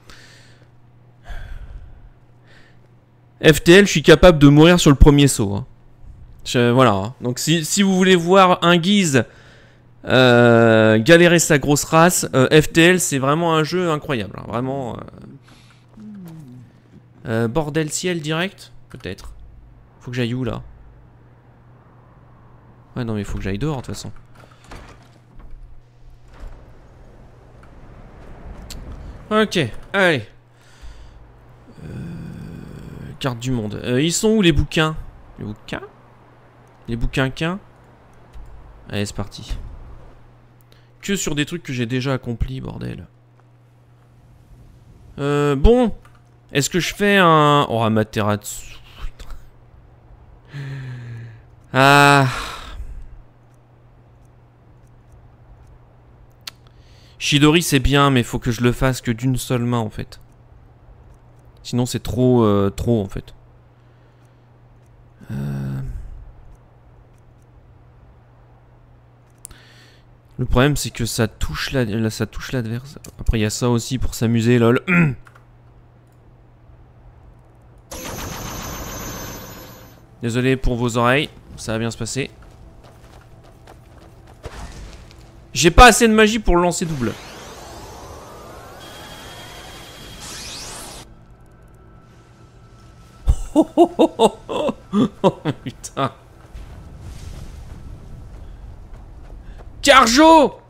FTL, je suis capable de mourir sur le premier saut. Hein. Voilà. Hein. Donc si vous voulez voir un Guise galérer sa grosse race, FTL, c'est vraiment un jeu incroyable. Hein. Vraiment. Bordel ciel direct? Peut-être. Faut que j'aille où là? Ouais, non, mais faut que j'aille dehors de toute façon. Ok, allez. Carte du monde. Ils sont où les bouquins? Les bouquins? Les bouquins? Allez, c'est parti. Que sur des trucs que j'ai déjà accomplis, bordel. Bon. Est-ce que je fais un... Oh, Amaterasu. Ah... Chidori c'est bien, mais faut que je le fasse que d'une seule main en fait. Sinon c'est trop, trop en fait. Le problème c'est que ça touche l'adverse. Après il y a ça aussi pour s'amuser, lol. Désolé pour vos oreilles, ça va bien se passer. J'ai pas assez de magie pour le lancer double. Oh putain. Carjo!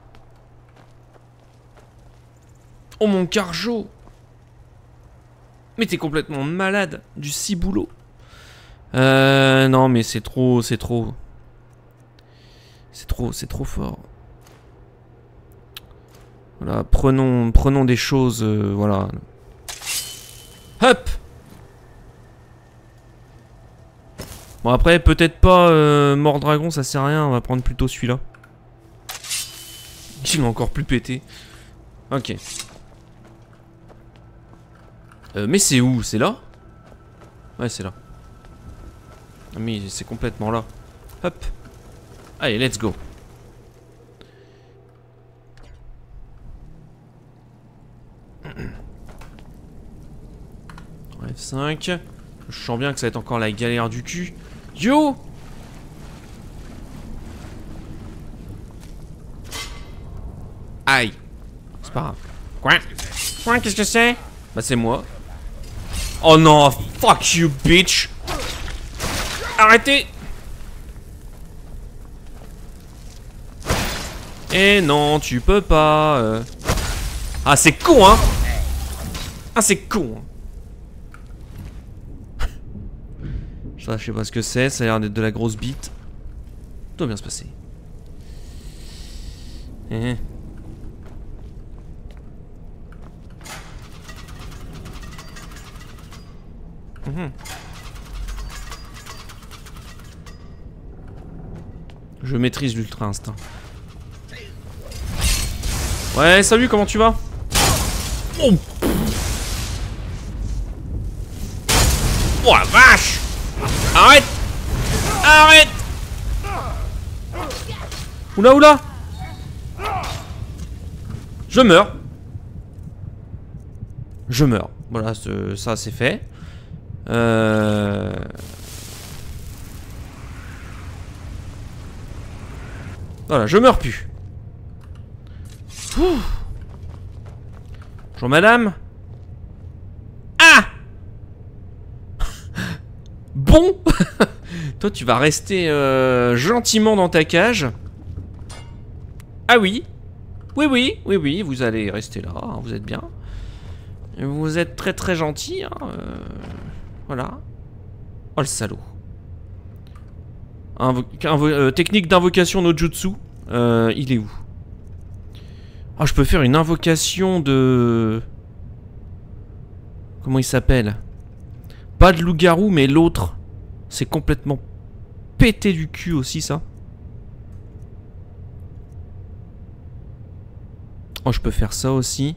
Oh mon Carjo! Mais t'es complètement malade du ciboulot. Non mais c'est trop fort. Voilà, prenons des choses, voilà. Hop. Bon après, peut-être pas mort dragon, ça sert à rien, on va prendre plutôt celui-là. Il est encore plus pété. Ok. Mais c'est où? C'est là? Ouais, c'est là. Ah mais c'est complètement là. Hop. Allez, let's go. F5. Je sens bien que ça va être encore la galère du cul. Yo! Aïe. C'est pas grave. Quoi? Quoi? Qu'est-ce que c'est? Bah c'est moi. Oh non, fuck you bitch. Arrêtez. Eh non, tu peux pas. Ah c'est con hein. Ah c'est con hein. Ça je sais pas ce que c'est, ça a l'air d'être de la grosse bite. Ça doit bien se passer. Je maîtrise l'ultra instinct. Ouais, salut, comment tu vas? Oh, oh la vache! Arrête! Arrête! Oula, oula! Je meurs. Je meurs. Voilà, ça c'est fait. Voilà, je meurs plus. Ouh. Bonjour madame. Ah. Bon. Toi tu vas rester gentiment dans ta cage. Ah oui. Oui, vous allez rester là, hein, vous êtes bien. Vous êtes très très gentil, hein, voilà. Oh le salaud. Technique d'invocation no jutsu. Il est où? Ah, je peux faire une invocation de... Comment il s'appelle? Pas de loup-garou, mais l'autre. C'est complètement pété du cul aussi, ça. Oh, je peux faire ça aussi.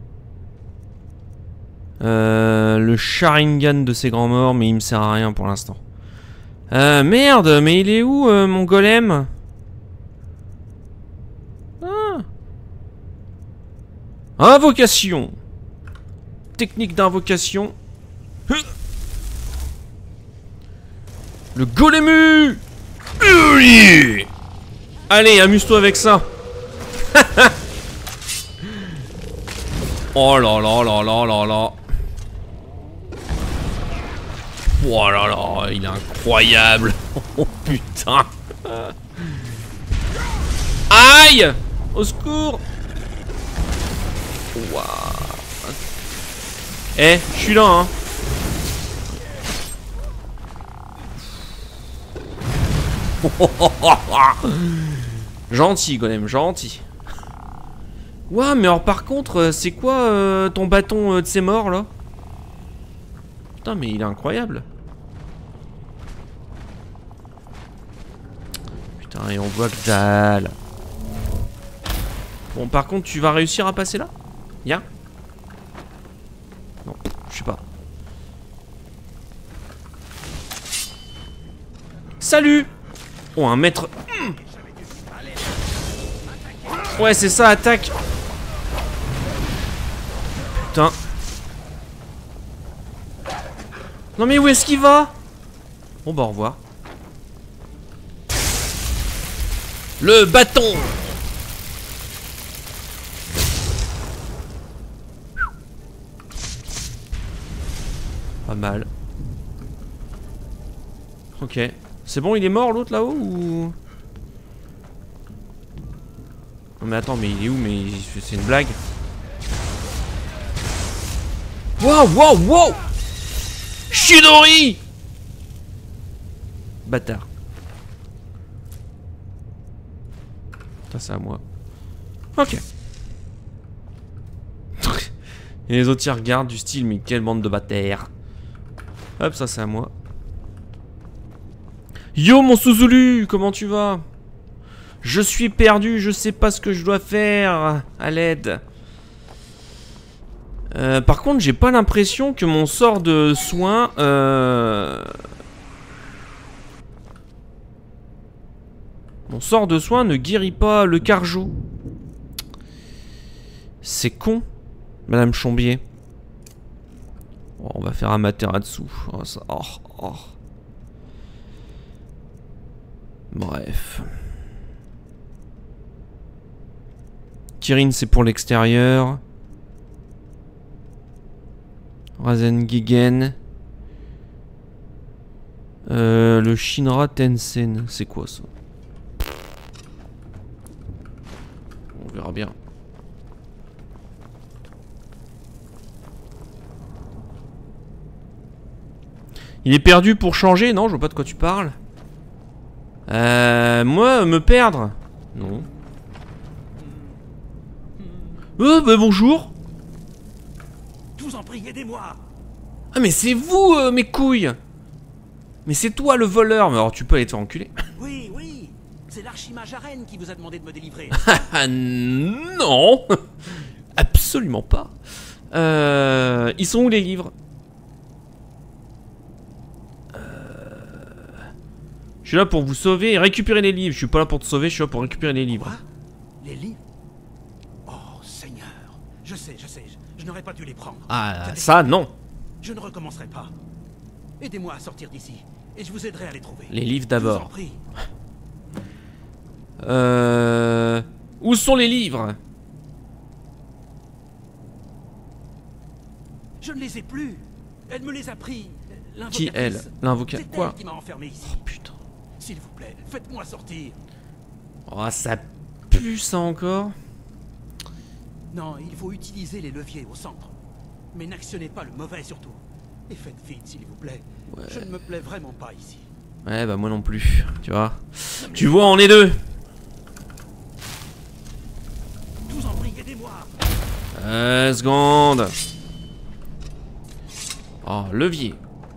Le Sharingan de ces grands morts, mais il me sert à rien pour l'instant. Merde, mais il est où mon golem? Ah. Invocation. Technique d'invocation. Le golemu. Allez, amuse-toi avec ça. Oh là là là là là là. Oh là là, il est incroyable. Oh putain. Aïe. Au secours. Waouh. Eh, je suis là hein. Gentil golem, gentil. Ouah, mais alors par contre, c'est quoi ton bâton de ces morts là? Putain, mais il est incroyable. Putain, et on voit que dalle. Bon, par contre, tu vas réussir à passer là? Y'a? Non, je sais pas. Salut! Oh, un maître. Ouais, c'est ça, attaque. Putain. Non mais où est-ce qu'il va? Bon bah au revoir. Le bâton. Pas mal. Ok. C'est bon, il est mort l'autre là-haut ou... Non mais attends, mais il est où? Mais c'est une blague. Wow, wow, wow! Chidori! Bâtard. Putain, c'est à moi. Ok. Et les autres ils regardent du style, mais quelle bande de bâtards. Hop, ça c'est à moi. Yo mon Suzulu, comment tu vas? Je suis perdu, je sais pas ce que je dois faire. À l'aide. Par contre, j'ai pas l'impression que mon sort de soin... Mon sort de soin ne guérit pas le carjo. C'est con, Madame Chombier. Oh, on va faire un Materatsu. Oh, ça... oh. Bref. Kirin, c'est pour l'extérieur. Rasengigen. Le Shinra Tensen, c'est quoi ça? On verra bien. Il est perdu pour changer? Non, je vois pas de quoi tu parles. Moi, me perdre? Non. Bah bonjour. Je vous en prie, aidez-moi. Ah mais c'est vous, mes couilles. Mais c'est toi le voleur. Mais alors tu peux aller te faire enculer. Oui, oui. C'est l'archimage Arène qui vous a demandé de me délivrer. Ah non. Absolument pas. Ils sont où les livres? Je suis là pour vous sauver et récupérer les livres. Je suis pas là pour te sauver, je suis là pour récupérer les livres. Quoi? Les livres? Oh, Seigneur. Je sais, je n'aurais pas dû les prendre. Ah, ça, non. Je ne recommencerai pas. Aidez-moi à sortir d'ici, et je vous aiderai à les trouver. Les livres Je vous en d'abord. prie. Où sont les livres? Je ne les ai plus. Elle me les a pris. Qui elle? L'invocatrice. C'est Quoi? elle qui m'a enfermé ici. Oh putain. S'il vous plaît, faites-moi sortir. Oh, ça pue ça encore. Non, il faut utiliser les leviers au centre. Mais n'actionnez pas le mauvais surtout. Et faites vite, s'il vous plaît. Ouais. Je ne me plais vraiment pas ici. Ouais, bah moi non plus, tu vois. Tu vois, on est deux. Je vous en prie, aidez-moi. Seconde. Oh, levier.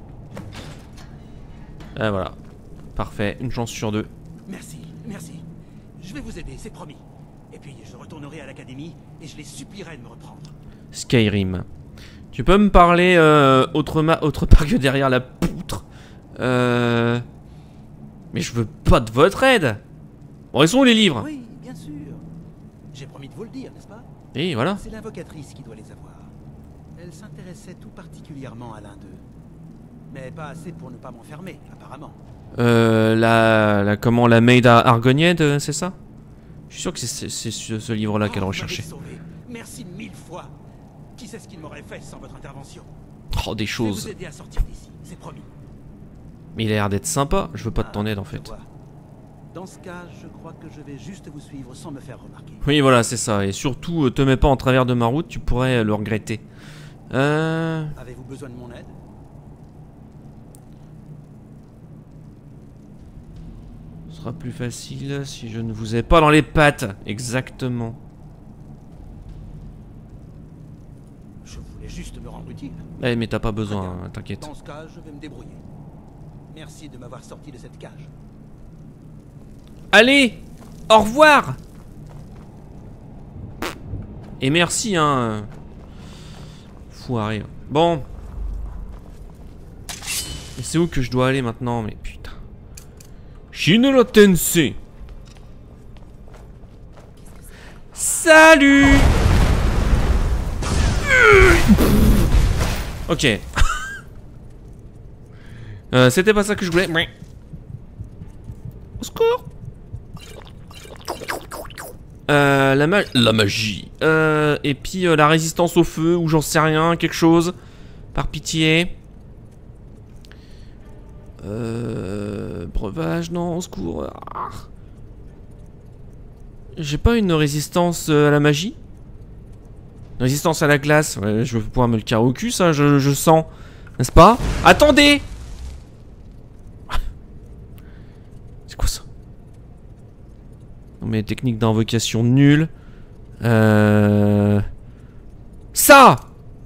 Et voilà. Parfait, une chance sur deux. Merci, merci. Je vais vous aider, c'est promis. Et puis je retournerai à l'académie et je les supplierai de me reprendre. Skyrim. Tu peux me parler autre part que derrière la poutre. Mais je veux pas de votre aide. Bon, ils sont où les livres? Oui, bien sûr. J'ai promis de vous le dire, n'est-ce pas? Et voilà. C'est l'invocatrice qui doit les avoir. Elle s'intéressait tout particulièrement à l'un d'eux. Mais pas assez pour ne pas m'enfermer, apparemment. Comment, la maid Argonienne, c'est ça? Je suis sûr que c'est ce livre-là qu'elle vous recherchait. m'avez sauvé. Merci 1000 fois. Qui sait ce qu'il m'aurait fait sans votre intervention? Oh, des Je vais choses. vous aider à sortir d'ici, c'est promis. Mais il a l'air d'être sympa. Je veux pas de ton aide en Je fait. vois. Dans ce cas, je crois que je vais juste vous suivre sans me faire remarquer. Oui, voilà, c'est ça. Et surtout, te mets pas en travers de ma route, tu pourrais le regretter. Avez-vous besoin de mon aide? Ce sera plus facile si je ne vous ai pas dans les pattes. Exactement. Je voulais juste me rendre utile. Eh, mais t'as pas besoin, Très bien. hein, t'inquiète. Dans ce cas, je vais me débrouiller. Merci de m'avoir sorti de cette cage. Allez, au revoir. Et merci, hein. Foiré. Bon. Et c'est où que je dois aller maintenant? Mais putain. Shinra Tensei. Salut. Ok. C'était pas ça que je voulais. Au secours. La magie. Et puis la résistance au feu, ou j'en sais rien, quelque chose. Par pitié. Breuvage, non, au secours. Ah. J'ai pas une résistance à la magie? Une résistance à la glace. Ouais, je vais pouvoir me le carrer au cul, ça, je sens. N'est-ce pas? Attendez! C'est quoi ça? Non mais technique d'invocation nulle. Ça!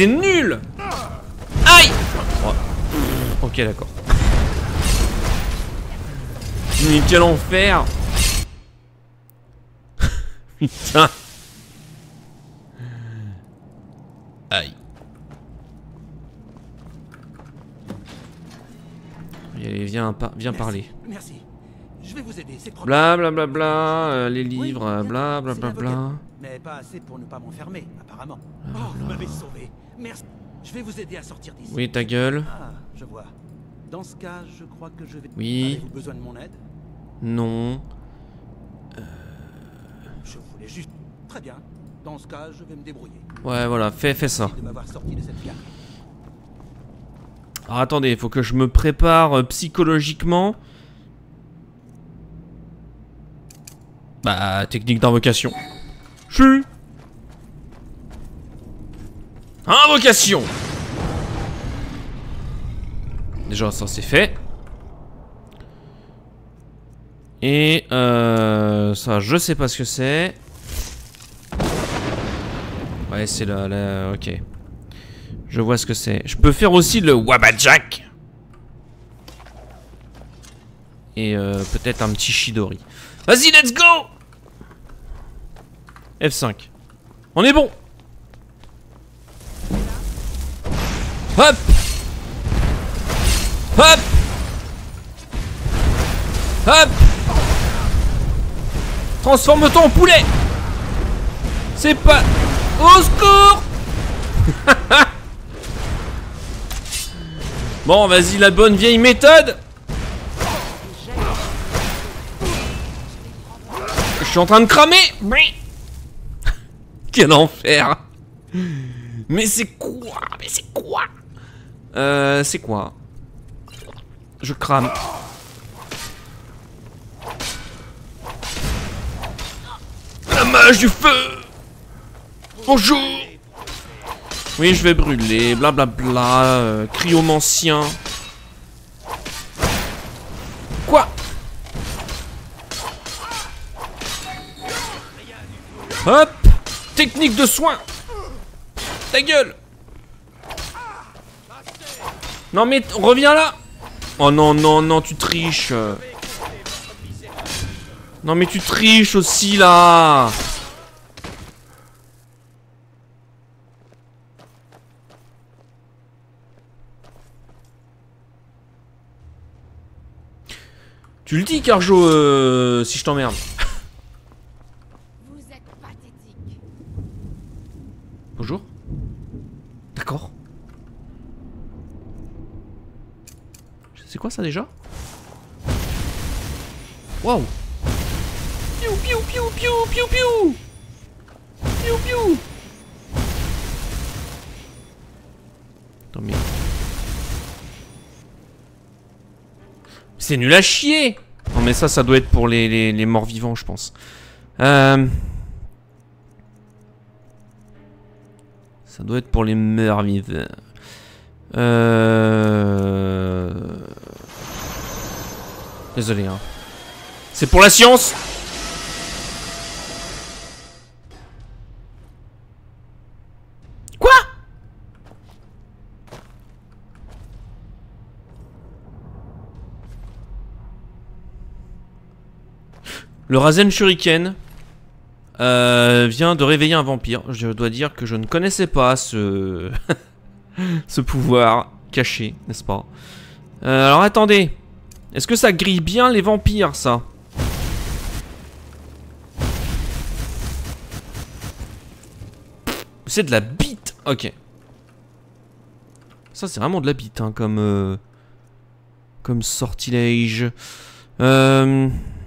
c'est nul. Aïe. Oh. Ok, d'accord. Mais quel enfer. Putain. Aïe. Allez, viens parler. Merci. Je vais vous aider, c'est trop. Bla bla bla bla, les livres, bla bla bla bla. Mais pas assez pour ne pas m'enfermer, apparemment. Oh, vous m'avez sauvé. Merci. Je vais vous aider à sortir d'ici. Oui, ta gueule. Ah, je vois. Dans ce cas, je crois que je vais... Oui. Avez-vous besoin de mon aide? Non. Je voulais juste... Très bien. Dans ce cas, je vais me débrouiller. Ouais, voilà, fais ça. Merci de m'avoir sorti de cette gare. Alors attendez, il faut que je me prépare psychologiquement. Bah, technique d'invocation. Chu. Invocation. Déjà, ça c'est fait. Et ça, je sais pas ce que c'est. Ouais, c'est la... Ok. Je vois ce que c'est. Je peux faire aussi le Wabajak. Et peut-être un petit Chidori. Vas-y, let's go. F5. On est bon. Hop. Hop. Hop. Transforme-toi en poulet. C'est pas... Au secours. Bon, vas-y, la bonne vieille méthode. Je suis en train de cramer. Quel enfer. Mais c'est quoi? Mais c'est quoi? C'est quoi? Je crame. La mage du feu. Bonjour. Oui, je vais brûler, blablabla, cryomancien. Quoi? Hop. Technique de soin. Ta gueule. Non mais reviens là. Oh non, non, non, tu triches. Non mais tu triches aussi là. Tu le dis, Carjo, si je t'emmerde. Vous êtes pathétique. Bonjour. D'accord. C'est quoi ça déjà? Waouh. Piou piou piou piou piou piou. Piou piou. Attends mais... C'est nul à chier. Non mais ça doit être pour les morts vivants je pense. Ça doit être pour les morts vivants. Désolé hein. C'est pour la science. Quoi? Le Rasen Shuriken vient de réveiller un vampire. Je dois dire que je ne connaissais pas ce... ce pouvoir caché, n'est-ce pas? Alors attendez. Est-ce que ça grille bien les vampires, ça? C'est de la bite. Ok. Ça, c'est vraiment de la bite, hein, comme sortilège. Le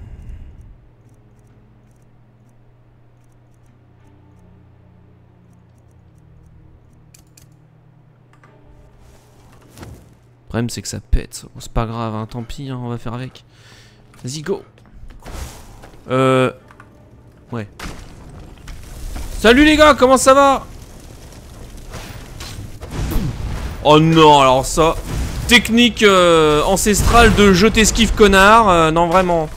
problème c'est que ça pète. Bon, c'est pas grave, hein, tant pis, hein, on va faire avec. Vas-y, go. Ouais. Salut les gars, comment ça va? Oh non, alors ça... Technique ancestrale de je t'esquive connard. Non, vraiment.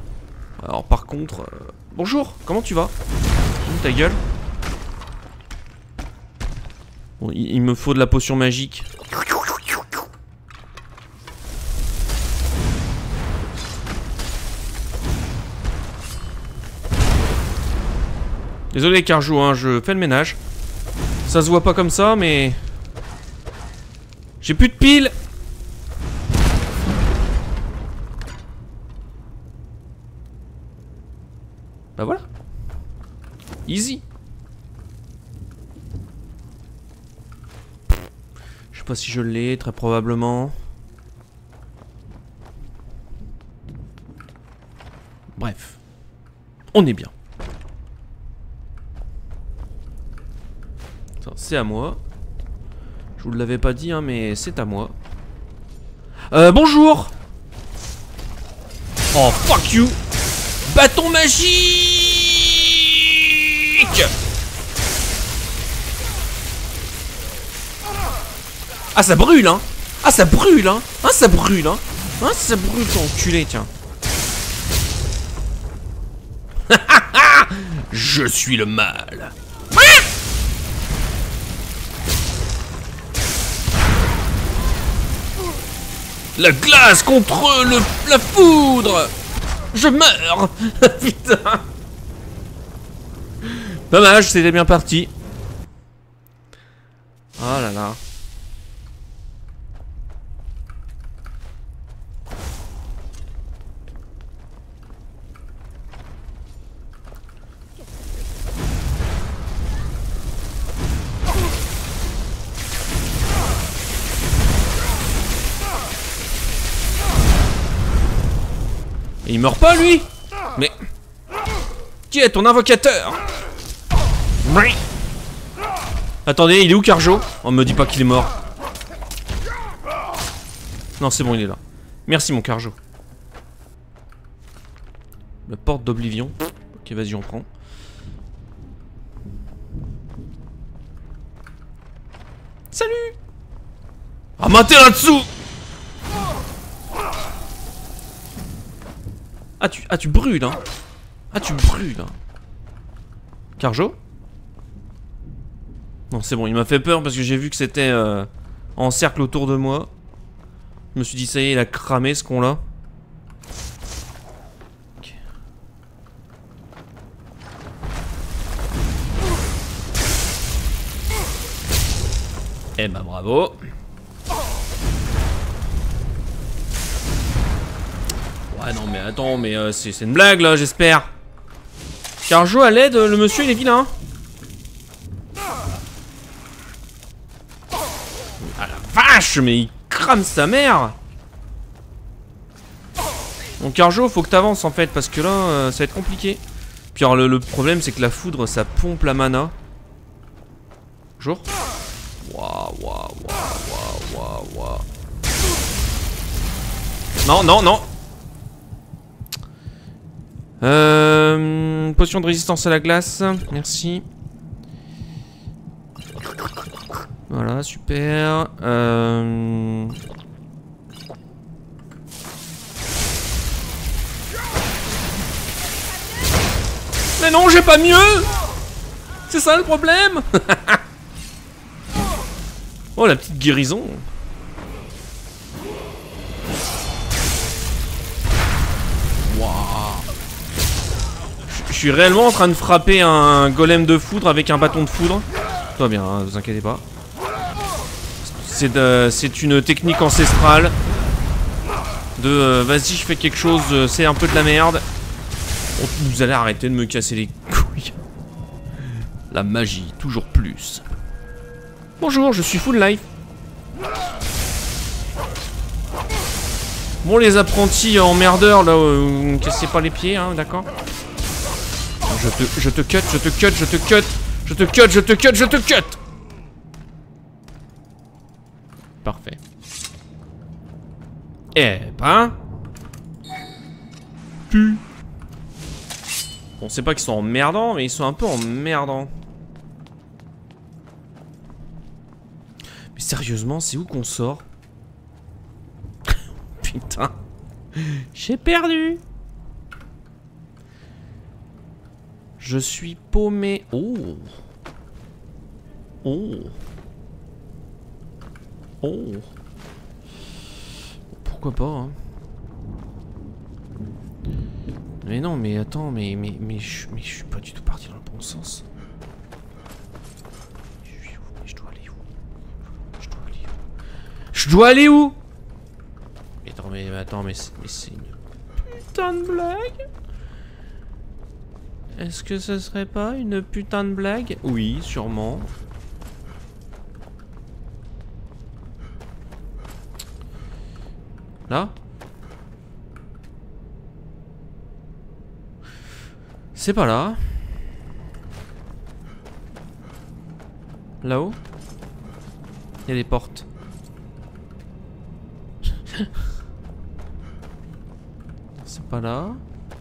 Alors par contre... Bonjour, comment tu vas? Ta gueule. Bon, il me faut de la potion magique. Désolé Carjou, hein, je fais le ménage. Ça se voit pas comme ça, mais... J'ai plus de piles. Bah voilà. Easy. Je sais pas si je l'ai, très probablement. Bref. On est bien. C'est à moi. Je vous l'avais pas dit, hein, mais c'est à moi. Bonjour. Oh, fuck you. Bâton magique. Ah, ça brûle, hein. Ah, ça brûle, hein. Ah, ça brûle, hein. Ah, ça brûle, ton enculé, tiens. Je suis le mal. La glace contre la foudre. Je meurs. Putain. Dommage, c'était bien parti. Oh là là. Et il meurt pas lui. Mais qui est ton invocateur? Attendez, il est où Carjo? On me dit pas qu'il est mort. Non, c'est bon, il est là. Merci mon Carjo. La porte d'Oblivion. Ok, vas-y, on prend. Salut. Ah, matez là-dessous. Ah tu brûles, hein. Ah tu brûles, hein. Carjo? Non, c'est bon, il m'a fait peur parce que j'ai vu que c'était en cercle autour de moi. Je me suis dit, ça y est, il a cramé ce con-là. Okay. Eh bah bravo. Ouais non mais attends, mais c'est une blague là, j'espère. Carjo à l'aide, le monsieur il est vilain. Ah la vache, mais il crame sa mère. Donc Carjo, faut que t'avances en fait, parce que là ça va être compliqué. Puis alors le problème c'est que la foudre ça pompe la mana. Bonjour. Waouh, waouh, waouh, waouh, waouh. Non, non, non. Potion de résistance à la glace, merci. Voilà, super. Mais non, j'ai pas mieux. C'est ça le problème. Oh, la petite guérison. Waouh. Je suis réellement en train de frapper un golem de foudre avec un bâton de foudre. Tout va bien, hein, vous inquiétez pas. C'est une technique ancestrale de vas-y, je fais quelque chose, c'est un peu de la merde. Oh, vous allez arrêter de me casser les couilles. La magie, toujours plus. Bonjour, je suis full life. Bon, les apprentis emmerdeurs là, vous me cassez pas les pieds, hein, d'accord. Je te cut, je te cut, je te cut, je te cut, je te cut, je te cut. Parfait. Eh ben. Bon, c'est pas qu'ils sont emmerdants, mais ils sont un peu emmerdants. Mais sérieusement, c'est où qu'on sort? Putain. J'ai perdu. Je suis paumé. Oh. Oh. Oh. Pourquoi pas, hein. Mais non, mais attends, mais je suis pas du tout parti dans le bon sens. Je dois aller où? Je dois aller où? Attends, mais c'est une putain de blague? Est-ce que ce serait pas une putain de blague? Oui, sûrement. Là? C'est pas là. Là-haut? Il y a des portes. C'est pas là.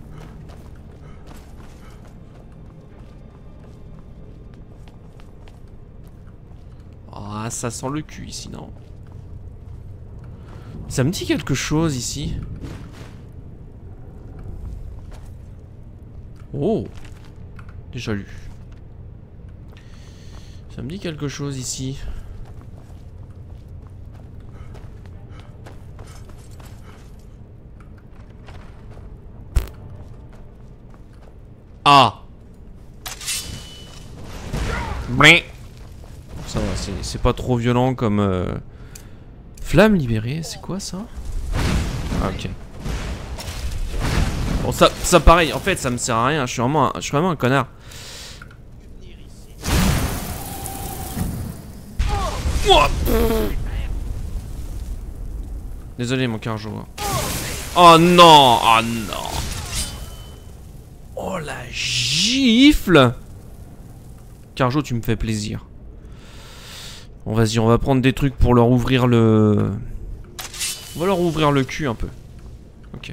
Ah, ça sent le cul ici, non? Ça me dit quelque chose ici. Oh! Déjà lu. Ça me dit quelque chose ici. Ah! Ça va, c'est pas trop violent comme... Flamme libérée, c'est quoi ça? Ah, ok. Bon, ça pareil, en fait, ça me sert à rien. Je suis vraiment un connard. Désolé, mon carjo. Oh non! Oh non! Oh la gifle! Carjo, tu me fais plaisir. Bon, vas-y, on va prendre des trucs pour leur ouvrir le... On va leur ouvrir le cul un peu. Ok.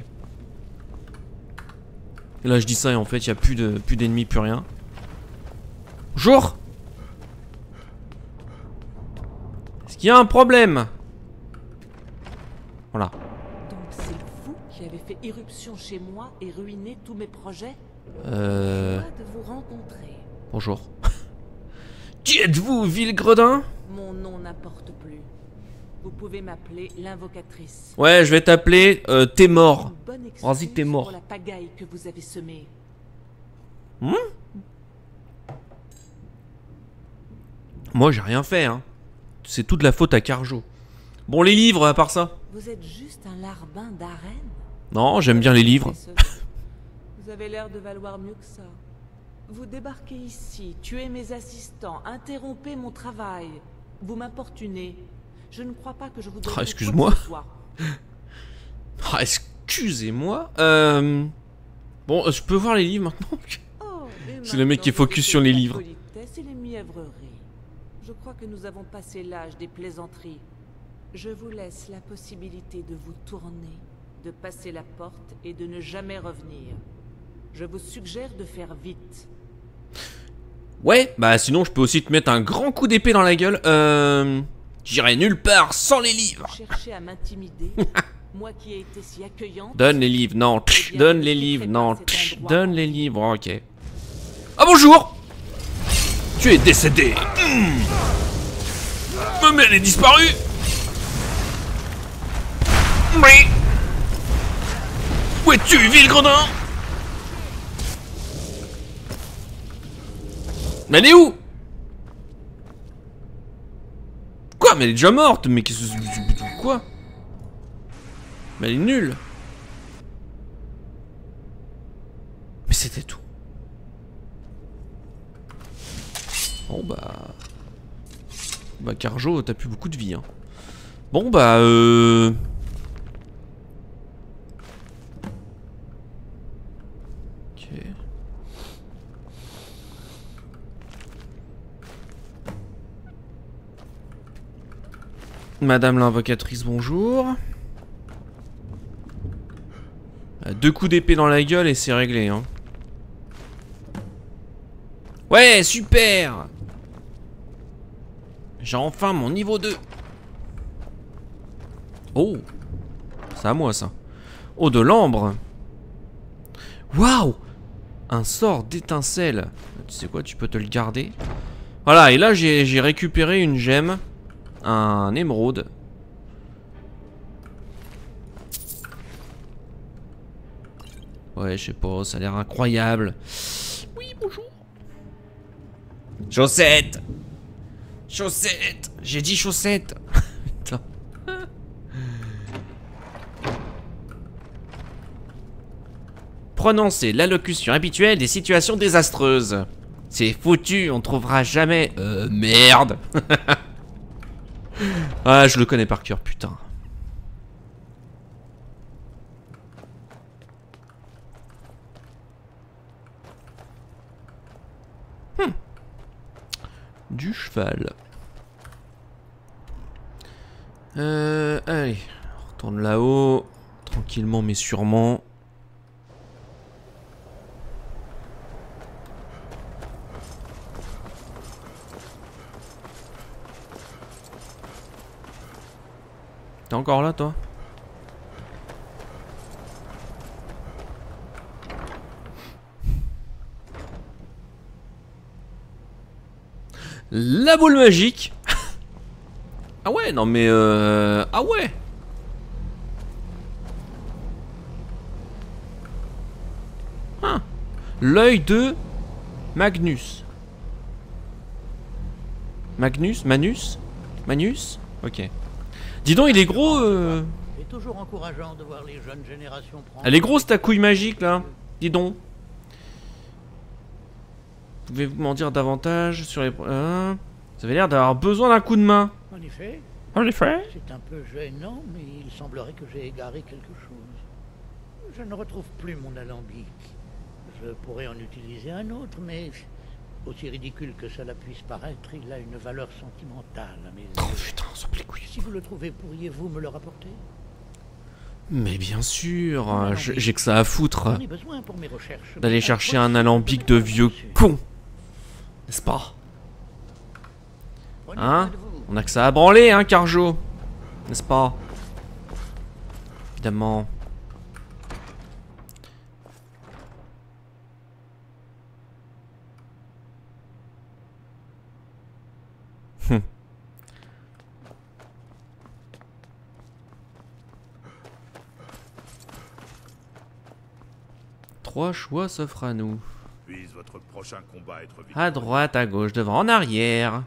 Et là, je dis ça et en fait, il n'y a plus d'ennemis, plus rien. Bonjour! Est-ce qu'il y a un problème? Voilà. Donc c'est vous qui avez fait irruption chez moi et ruiné tous mes projets? De vous rencontrer. Bonjour. Qui êtes-vous, vil gredin? Mon nom n'importe plus. Vous pouvez m'appeler l'invocatrice. Ouais, je vais t'appeler t'es mort. Vas-y, t'es mort. Pour la pagaille que vous avez semée. Moi, j'ai rien fait, hein. C'est toute la faute à Carjo. Bon, les livres, à part ça. Vous êtes juste un larbin d'arène? Non, j'aime bien les livres. Vous avez l'air de valoir mieux que ça. Vous débarquez ici, tuez mes assistants, interrompez mon travail. Vous m'importunez. Je ne crois pas que je vous donne. Ah, excuse-moi. Ah, excusez-moi. Bon, je peux voir les livres maintenant? Oh, c'est le mec qui est focus sur les livres. Et les mièvreries. Je crois que nous avons passé l'âge des plaisanteries. Je vous laisse la possibilité de vous tourner, de passer la porte et de ne jamais revenir. Je vous suggère de faire vite. Ouais, bah sinon je peux aussi te mettre un grand coup d'épée dans la gueule. J'irai nulle part sans les livres. Vous cherchez à m'intimider? Moi qui ai été si accueillante. Donne les livres, non. Donne les livres, non. Donne les livres, ok. Ah bonjour. Tu es décédé. Mais elle est disparue. Où es-tu, vil gredin? Mais elle est où? Quoi? Mais elle est déjà morte. Mais qu'est-ce que... Quoi? Mais elle est nulle. Mais c'était tout. Bon bah... Bah Carjo, t'as plus beaucoup de vie, hein. Bon bah Ok. Madame l'invocatrice, bonjour. 2 coups d'épée dans la gueule et c'est réglé, hein. Ouais, super. J'ai enfin mon niveau 2. Oh, c'est à moi ça. Oh, de l'ambre. Waouh. Un sort d'étincelle. Tu sais quoi, tu peux te le garder. Voilà, et là j'ai récupéré une gemme. Un émeraude. Ouais, je sais pas, ça a l'air incroyable. Oui, bonjour. Chaussettes. Chaussettes. J'ai dit chaussettes. Putain. Prononcer l'allocution habituelle des situations désastreuses. C'est foutu, on trouvera jamais... merde. Ah, je le connais par cœur, putain. Du cheval. Allez, on retourne là-haut. Tranquillement mais sûrement. T'es encore là, toi? La boule magique. Ah ouais, non mais ah ouais. Hein. L'œil de Magnus. Manus. Ok. Dis donc, il est gros. C'est toujours encourageant de voir les jeunes générations prendre... Elle est grosse ta couille magique là. Dis donc. Pouvez-vous m'en dire davantage sur les... Vous avez l'air d'avoir besoin d'un coup de main. En effet. C'est un peu gênant, mais il semblerait que j'ai égaré quelque chose. Je ne retrouve plus mon alambic. Je pourrais en utiliser un autre, mais... Aussi ridicule que cela puisse paraître, il a une valeur sentimentale à mes yeux. Oh putain, ça plaît couille. Si vous le trouvez, pourriez-vous me le rapporter? Mais bien sûr, j'ai que ça à foutre. J'en ai besoin pour mes recherches. D'aller chercher un alambic de vieux con. N'est-ce pas? Hein? On a que ça à branler, hein, Carjo? N'est-ce pas? Évidemment. Trois choix s'offrent à nous. Puisse votre prochain combat être victorieux. À droite, à gauche, devant, en arrière.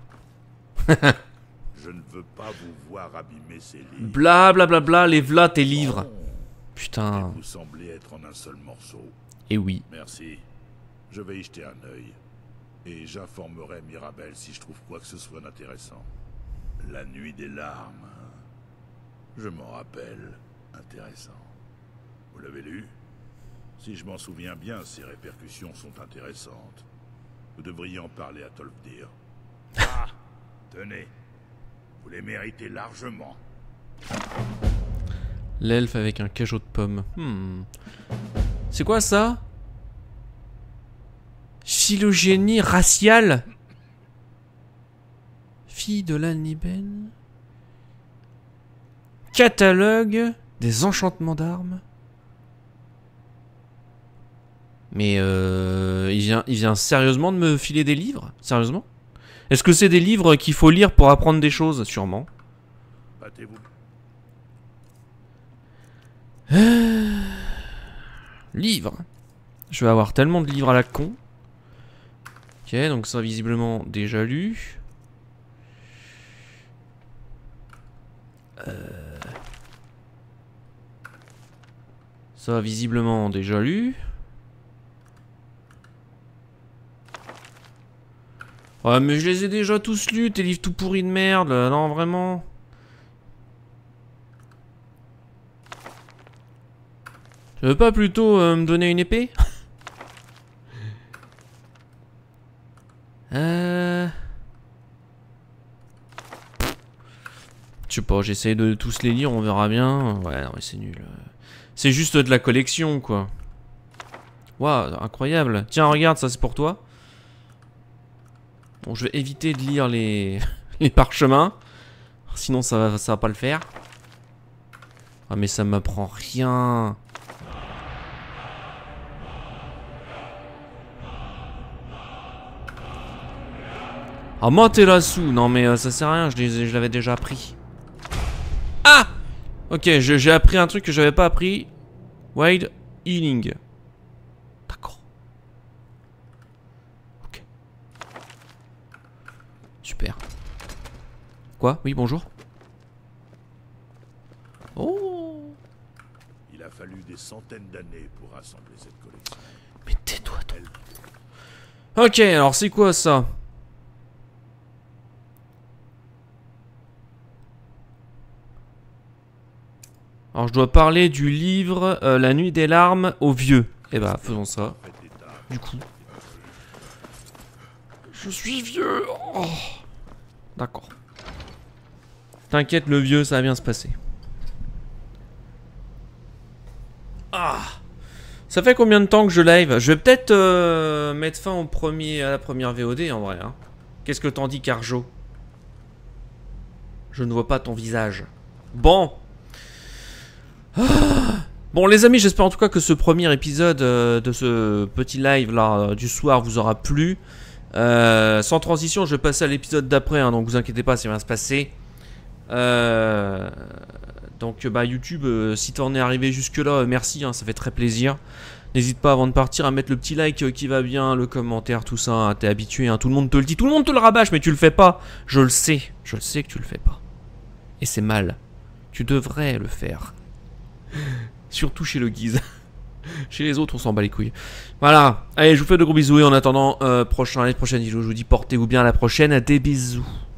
Je ne veux pas vous voir abîmer ces livres. Bla bla bla bla, les v'là tes livres. Et Putain. vous semblez être en un seul morceau. Et oui. Merci. Je vais y jeter un œil. Et j'informerai Mirabelle si je trouve quoi que ce soit d'intéressant. La nuit des larmes. Je m'en rappelle. Intéressant. Vous l'avez lu? Si je m'en souviens bien, ces répercussions sont intéressantes. Vous devriez en parler à Tolfdir. Ah, tenez. Vous les méritez largement. L'elfe avec un cajot de pommes. C'est quoi ça? Phylogénie raciale? Fille de l'Alniben. Catalogue des enchantements d'armes. Mais il vient sérieusement de me filer des livres? Sérieusement? Est-ce que c'est des livres qu'il faut lire pour apprendre des choses? Sûrement. Battez-vous. Livres. Je vais avoir tellement de livres à la con. Ok, donc ça visiblement déjà lu. Ça visiblement déjà lu. Ouais, mais je les ai déjà tous lus, tes livres tout pourris de merde. Non, vraiment. Tu veux pas plutôt me donner une épée? Je sais pas, j'essaie de tous les lire, on verra bien. Ouais, non, mais c'est nul. C'est juste de la collection, quoi. Waouh, incroyable. Tiens, regarde, ça c'est pour toi. Bon, je vais éviter de lire les, les parchemins. Sinon, ça va pas le faire. Ah, mais ça m'apprend rien. Ah, Materasu. Non, mais ça sert à rien, je l'avais déjà appris. Ah! Ok, j'ai appris un truc que j'avais pas appris. Wild Healing. Super. Quoi? Oui, bonjour. Oh! Il a fallu des centaines d'années pour rassembler cette collection. Mais tais-toi, toi. Ok, alors c'est quoi ça? Alors je dois parler du livre La nuit des larmes aux vieux. Eh bah faisons ça. Du coup. Je suis vieux. Oh. D'accord. T'inquiète le vieux, ça va bien se passer. Ah. Ça fait combien de temps que je live? Je vais peut-être mettre fin à la première VOD en vrai. Hein. Qu'est-ce que t'en dis, Carjo? Je ne vois pas ton visage. Bon. Ah. Bon les amis, j'espère en tout cas que ce premier épisode de ce petit live là du soir vous aura plu. Sans transition, je vais passer à l'épisode d'après, hein, donc vous inquiétez pas, ça va se passer. Donc bah YouTube, si t'en es arrivé jusque là, merci, hein, ça fait très plaisir. N'hésite pas avant de partir à mettre le petit like qui va bien, le commentaire, tout ça, hein, t'es habitué, hein, tout le monde te le dit, tout le monde te le rabâche, mais tu le fais pas. Je le sais que tu le fais pas. Et c'est mal. Tu devrais le faire. Surtout chez le Guise. Chez les autres, on s'en bat les couilles. Voilà. Allez, je vous fais de gros bisous et en attendant, prochaine vidéo, je vous dis portez-vous bien à la prochaine. Des bisous.